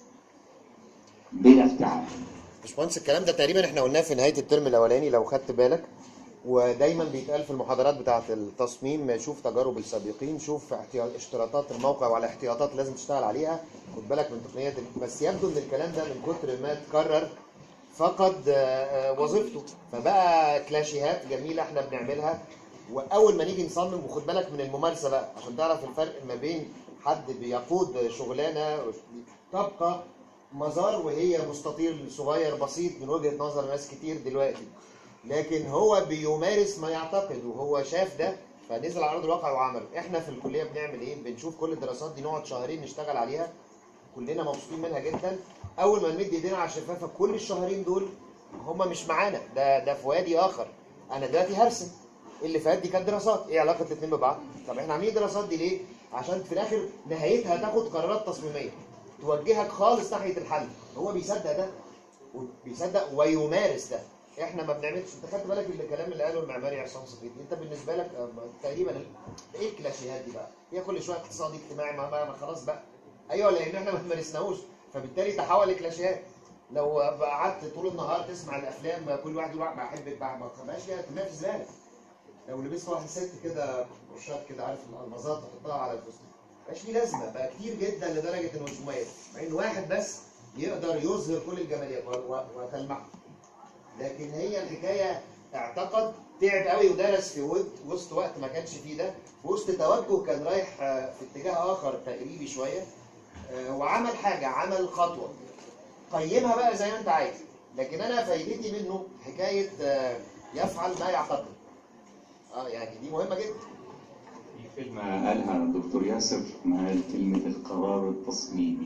بلا افتعال. باشمهندس الكلام ده تقريبا احنا قلناه في نهايه الترم الاولاني لو خدت بالك، ودايما بيتقال في المحاضرات بتاعه التصميم شوف تجارب السابقين، شوف اشتراطات الموقع وعلى احتياطات لازم تشتغل عليها، خد بالك من تقنيات بس يبدو ان الكلام ده من كتر ما اتكرر فقد وظيفته، فبقى كلاشيهات جميله احنا بنعملها، واول ما نيجي نصمم، وخد بالك من الممارسه بقى عشان تعرف الفرق ما بين حد بيقود شغلانه تبقى مزار وهي مستطيل صغير بسيط من وجهه نظر ناس كتير دلوقتي، لكن هو بيمارس ما يعتقد وهو شاف ده فنزل على ارض الواقع وعمله. احنا في الكليه بنعمل ايه؟ بنشوف كل الدراسات دي، نقعد شهرين نشتغل عليها، كلنا مبسوطين منها جدا. اول ما نمد ايدينا على الشفافه كل الشهرين دول هم مش معانا، ده في وادي اخر. انا دلوقتي هرسم، اللي فات دي كانت دراسات، ايه علاقه الاثنين ببعض؟ طب احنا عاملين الدراسات دي ليه؟ عشان في الاخر نهايتها تاخد قرارات تصميميه توجهك خالص ناحيه الحل. هو بيصدق ده وبيصدق ويمارس ده، احنا ما بنعملش. انت خدت بالك الكلام اللي قاله المعماري عصام صفيتي؟ انت بالنسبه لك تقريبا ايه الكلاشيهات دي بقى؟ هي كل شويه اقتصادي اجتماعي ما خلاص بقى. ايوه، لان احنا ما مارسناهوش فبالتالي تحول لكلاشيهات. لو قعدت طول النهار تسمع الافلام كل واحد يقول بحبك ما تبقاش ليها تنافس ذلك. لو لبست واحده ست كده برشات كده، عارف الالمازات تحطها على الفستان، مبقاش ليه لازمه، بقى كتير جدا لدرجه انه مش مميز، مع ان واحد بس يقدر يظهر كل الجماليات وتلمعها. لكن هي الحكايه اعتقد تعب قوي ودرس في وسط وقت ما كانش فيه ده، في وسط توجه كان رايح في اتجاه اخر تقريبي شويه، هو عمل حاجه، عمل خطوه، قيمها بقى زي ما انت عايز. لكن انا فايدتي منه حكايه يفعل ما يعتقد. يعني دي مهمه جدا. في كلمة قالها الدكتور ياسر مع كلمة القرار التصميمي.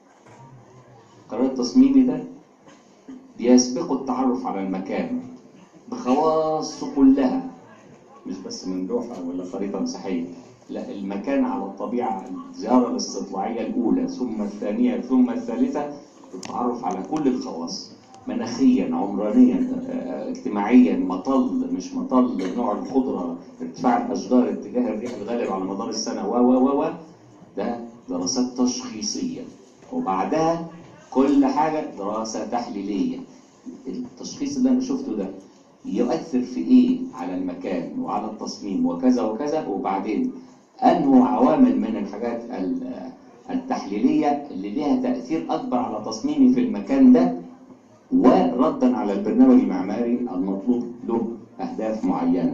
القرار التصميمي ده بيسبقه التعرف على المكان بخواصه كلها، مش بس من لوحة ولا خريطة مساحية، لا، المكان على الطبيعة، الزيارة الاستطلاعية الأولى ثم الثانية ثم الثالثة، التعرف على كل الخواص، مناخيا، عمرانيا، اجتماعيا، مطل مش مطل، نوع الخضرة، ارتفاع الأشجار، اتجاه الريح الغالب على مدار السنة و ده دراسات تشخيصية. وبعدها كل حاجة دراسة تحليلية. التشخيص اللي أنا شفته ده يؤثر في إيه على المكان وعلى التصميم وكذا وكذا، وبعدين أنه عوامل من الحاجات التحليلية اللي لها تأثير أكبر على تصميمي في المكان ده، وردا على البرنامج المعماري المطلوب له أهداف معينة،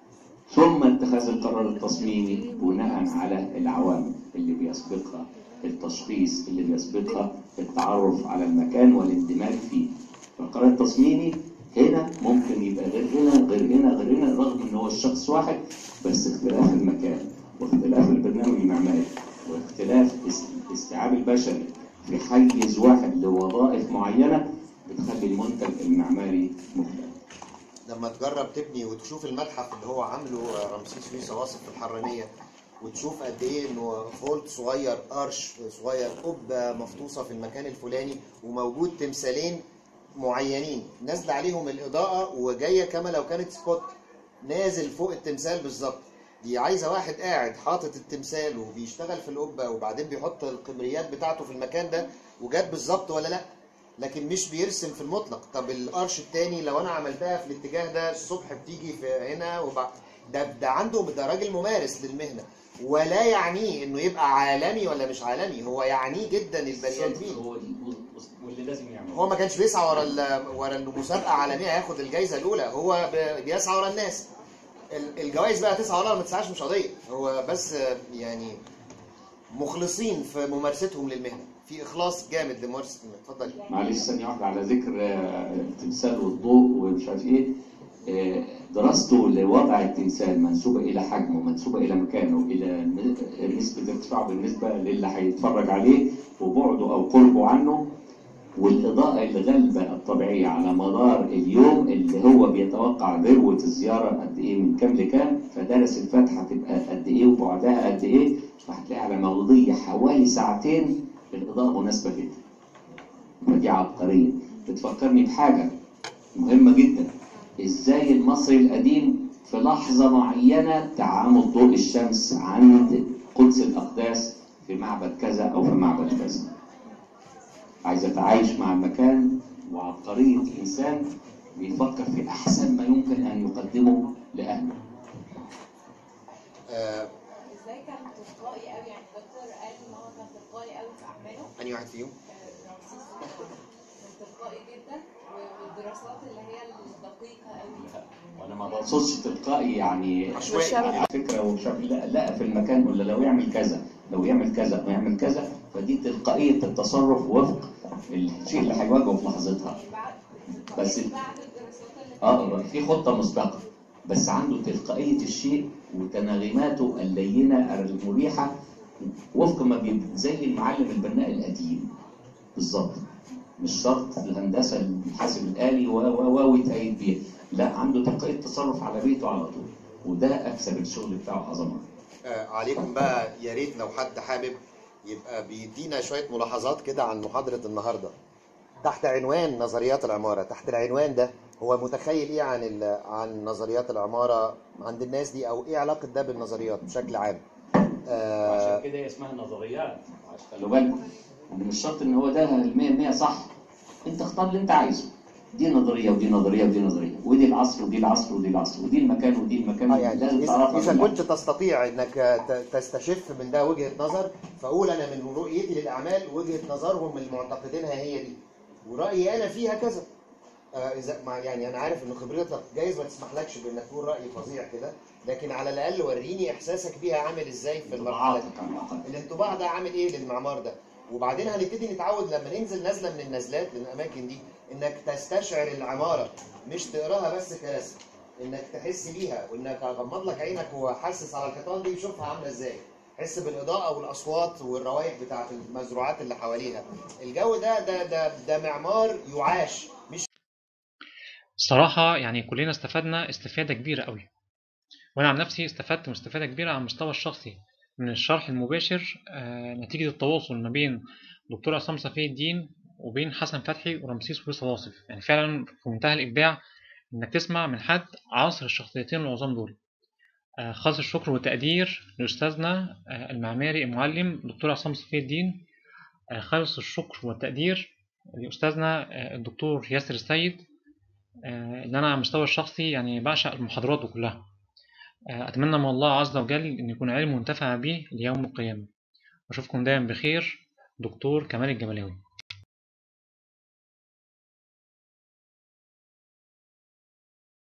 ثم اتخاذ القرار التصميمي بناء على العوامل اللي بيسبقها التشخيص، اللي بيسبقها التعرف على المكان والاندماج فيه. فالقرار التصميمي هنا ممكن يبقى غير هنا غير هنا غير هنا، رغم ان هو الشخص واحد، بس اختلاف المكان واختلاف البرنامج المعماري واختلاف الاستيعاب البشري في حيز واحد لوظائف معينة بتخلي المنتج المعماري مختلف. لما تجرب تبني وتشوف المتحف اللي هو عامله رمسيس في واصف في الحرانية، وتشوف قد ايه انه فولت صغير، ارش صغير، قبه مفطوسه في المكان الفلاني، وموجود تمثالين معينين نازل عليهم الاضاءه وجايه كما لو كانت سبوت نازل فوق التمثال بالظبط. دي عايزه واحد قاعد حاطط التمثال وبيشتغل في القبه وبعدين بيحط القمريات بتاعته في المكان ده وجات بالظبط ولا لا، لكن مش بيرسم في المطلق. طب الارش الثاني لو انا عملتها في الاتجاه ده الصبح بتيجي في هنا ده عنده، ده راجل ممارس للمهنه، ولا يعنيه انه يبقى عالمي ولا مش عالمي، هو يعنيه جدا البني ادمين. واللي لازم يعمله هو ما كانش بيسعى ورا انه مسابقه عالميه ياخد الجائزه الاولى، هو بيسعى ورا الناس. الجوائز بقى تسعى ولا ما تسعاش مش قضيه، هو بس يعني مخلصين في ممارستهم للمهنه، في اخلاص جامد لممارسه المهنه. اتفضل. معلش ثانيه واحده على ذكر التمثال والضوء ومش عارف ايه. دراسته لوضع التمثال منسوبه الى حجمه، منسوبه الى مكانه، الى نسبه ارتفاعه بالنسبه للي هيتفرج عليه، وبعده او قربه عنه، والاضاءه الغالبه الطبيعيه على مدار اليوم اللي هو بيتوقع ذروه الزياره قد ايه من كام لكام، فدرس الفتحه هتبقى قد ايه وبعدها قد ايه، فهتلاقي على مغضيه حوالي ساعتين الاضاءه مناسبه جدا. فدي عبقريه بتفكرني بحاجه مهمه جدا، ازاي المصري القديم في لحظه معينه تعامل ضوء الشمس عند قدس الاقداس في معبد كذا او في معبد كذا. عايز اتعايش مع المكان، وعبقريه انسان بيفكر في احسن ما يمكن ان يقدمه لاهله. ازاي كان تلقائي قوي، يعني الدكتور قال ان هو كان تلقائي قوي في اعماله. انهي واحد فيهم؟ رمسيس كان تلقائي جدا، والدراسات اللي هي الدقيقه قوي. وانا ما بقصدش تلقائي يعني عشوائي على فكره وبشكل، لا في المكان، ولا لو يعمل كذا لو يعمل كذا ويعمل كذا، فدي تلقائيه التصرف وفق الشيء اللي هيواجهه في لحظتها. بس بعد الدراسات اللي في خطه مسبقه، بس عنده تلقائيه الشيء وتناغماته اللينه المريحه، وفق ما زي المعلم البناء القديم بالظبط. مش شرط الهندسه الحاسب الالي ويتأيد بيها، لا، عنده تلقائيه تصرف على بيته على طول، وده اكسب الشغل بتاعه عظمه. عليكم بقى، يا ريت لو حد حابب يبقى بيدينا شويه ملاحظات كده عن محاضره النهارده تحت عنوان نظريات العماره. تحت العنوان ده هو متخيل ايه عن نظريات العماره عند الناس دي، او ايه علاقه ده بالنظريات بشكل عام؟ عشان كده هي اسمها نظريات. خلوا بالكم ان مش شرط ان هو ده 100% صح، انت اختار اللي انت عايزه. دي نظريه ودي نظريه ودي نظريه، ودي العصر ودي العصر ودي العصر، ودي المكان ودي المكان. يعني اذا كنت تستطيع انك تستشف من ده وجهه نظر، فاقول انا من رؤيتي للاعمال وجهه نظرهم المعتقدينها هي دي، ورايي انا فيها كذا. اذا يعني انا عارف ان خبرتك جايز ما تسمحلكش بانك تقول راي فظيع كده، لكن على الاقل وريني احساسك بيها عامل ازاي في المرحله دي. الانطباع ده عامل ايه للمعمار ده؟ وبعدين هنبتدي نتعود لما ننزل نزله من النزلات من الاماكن دي انك تستشعر العماره، مش تقراها بس كرسم، انك تحس بيها، وانك غمض لك عينك وحسس على الحيطان دي وشوفها عامله ازاي، حس بالاضاءه والاصوات والروائح بتاعت المزروعات اللي حواليها. الجو ده معمار يعاش مش. الصراحة يعني كلنا استفدنا استفادة كبيرة قوي، وأنا عن نفسي استفدت استفادة كبيرة على المستوى الشخصي من الشرح المباشر نتيجة التواصل ما بين دكتور عصام صفي الدين وبين حسن فتحي ورمسيس ويصل واصف. يعني فعلا في منتهى الإبداع إنك تسمع من حد عاصر الشخصيتين العظام دول. خالص الشكر والتقدير لأستاذنا المعماري المعلم دكتور عصام صفي الدين. خالص الشكر والتقدير لأستاذنا الدكتور ياسر السيد، اللي أنا على المستوى الشخصي يعني بعشق محاضراته كلها. أتمنى من الله عز وجل أن يكون علم منتفع به ليوم القيامة. أشوفكم دايما بخير. دكتور كمال الجملاوي.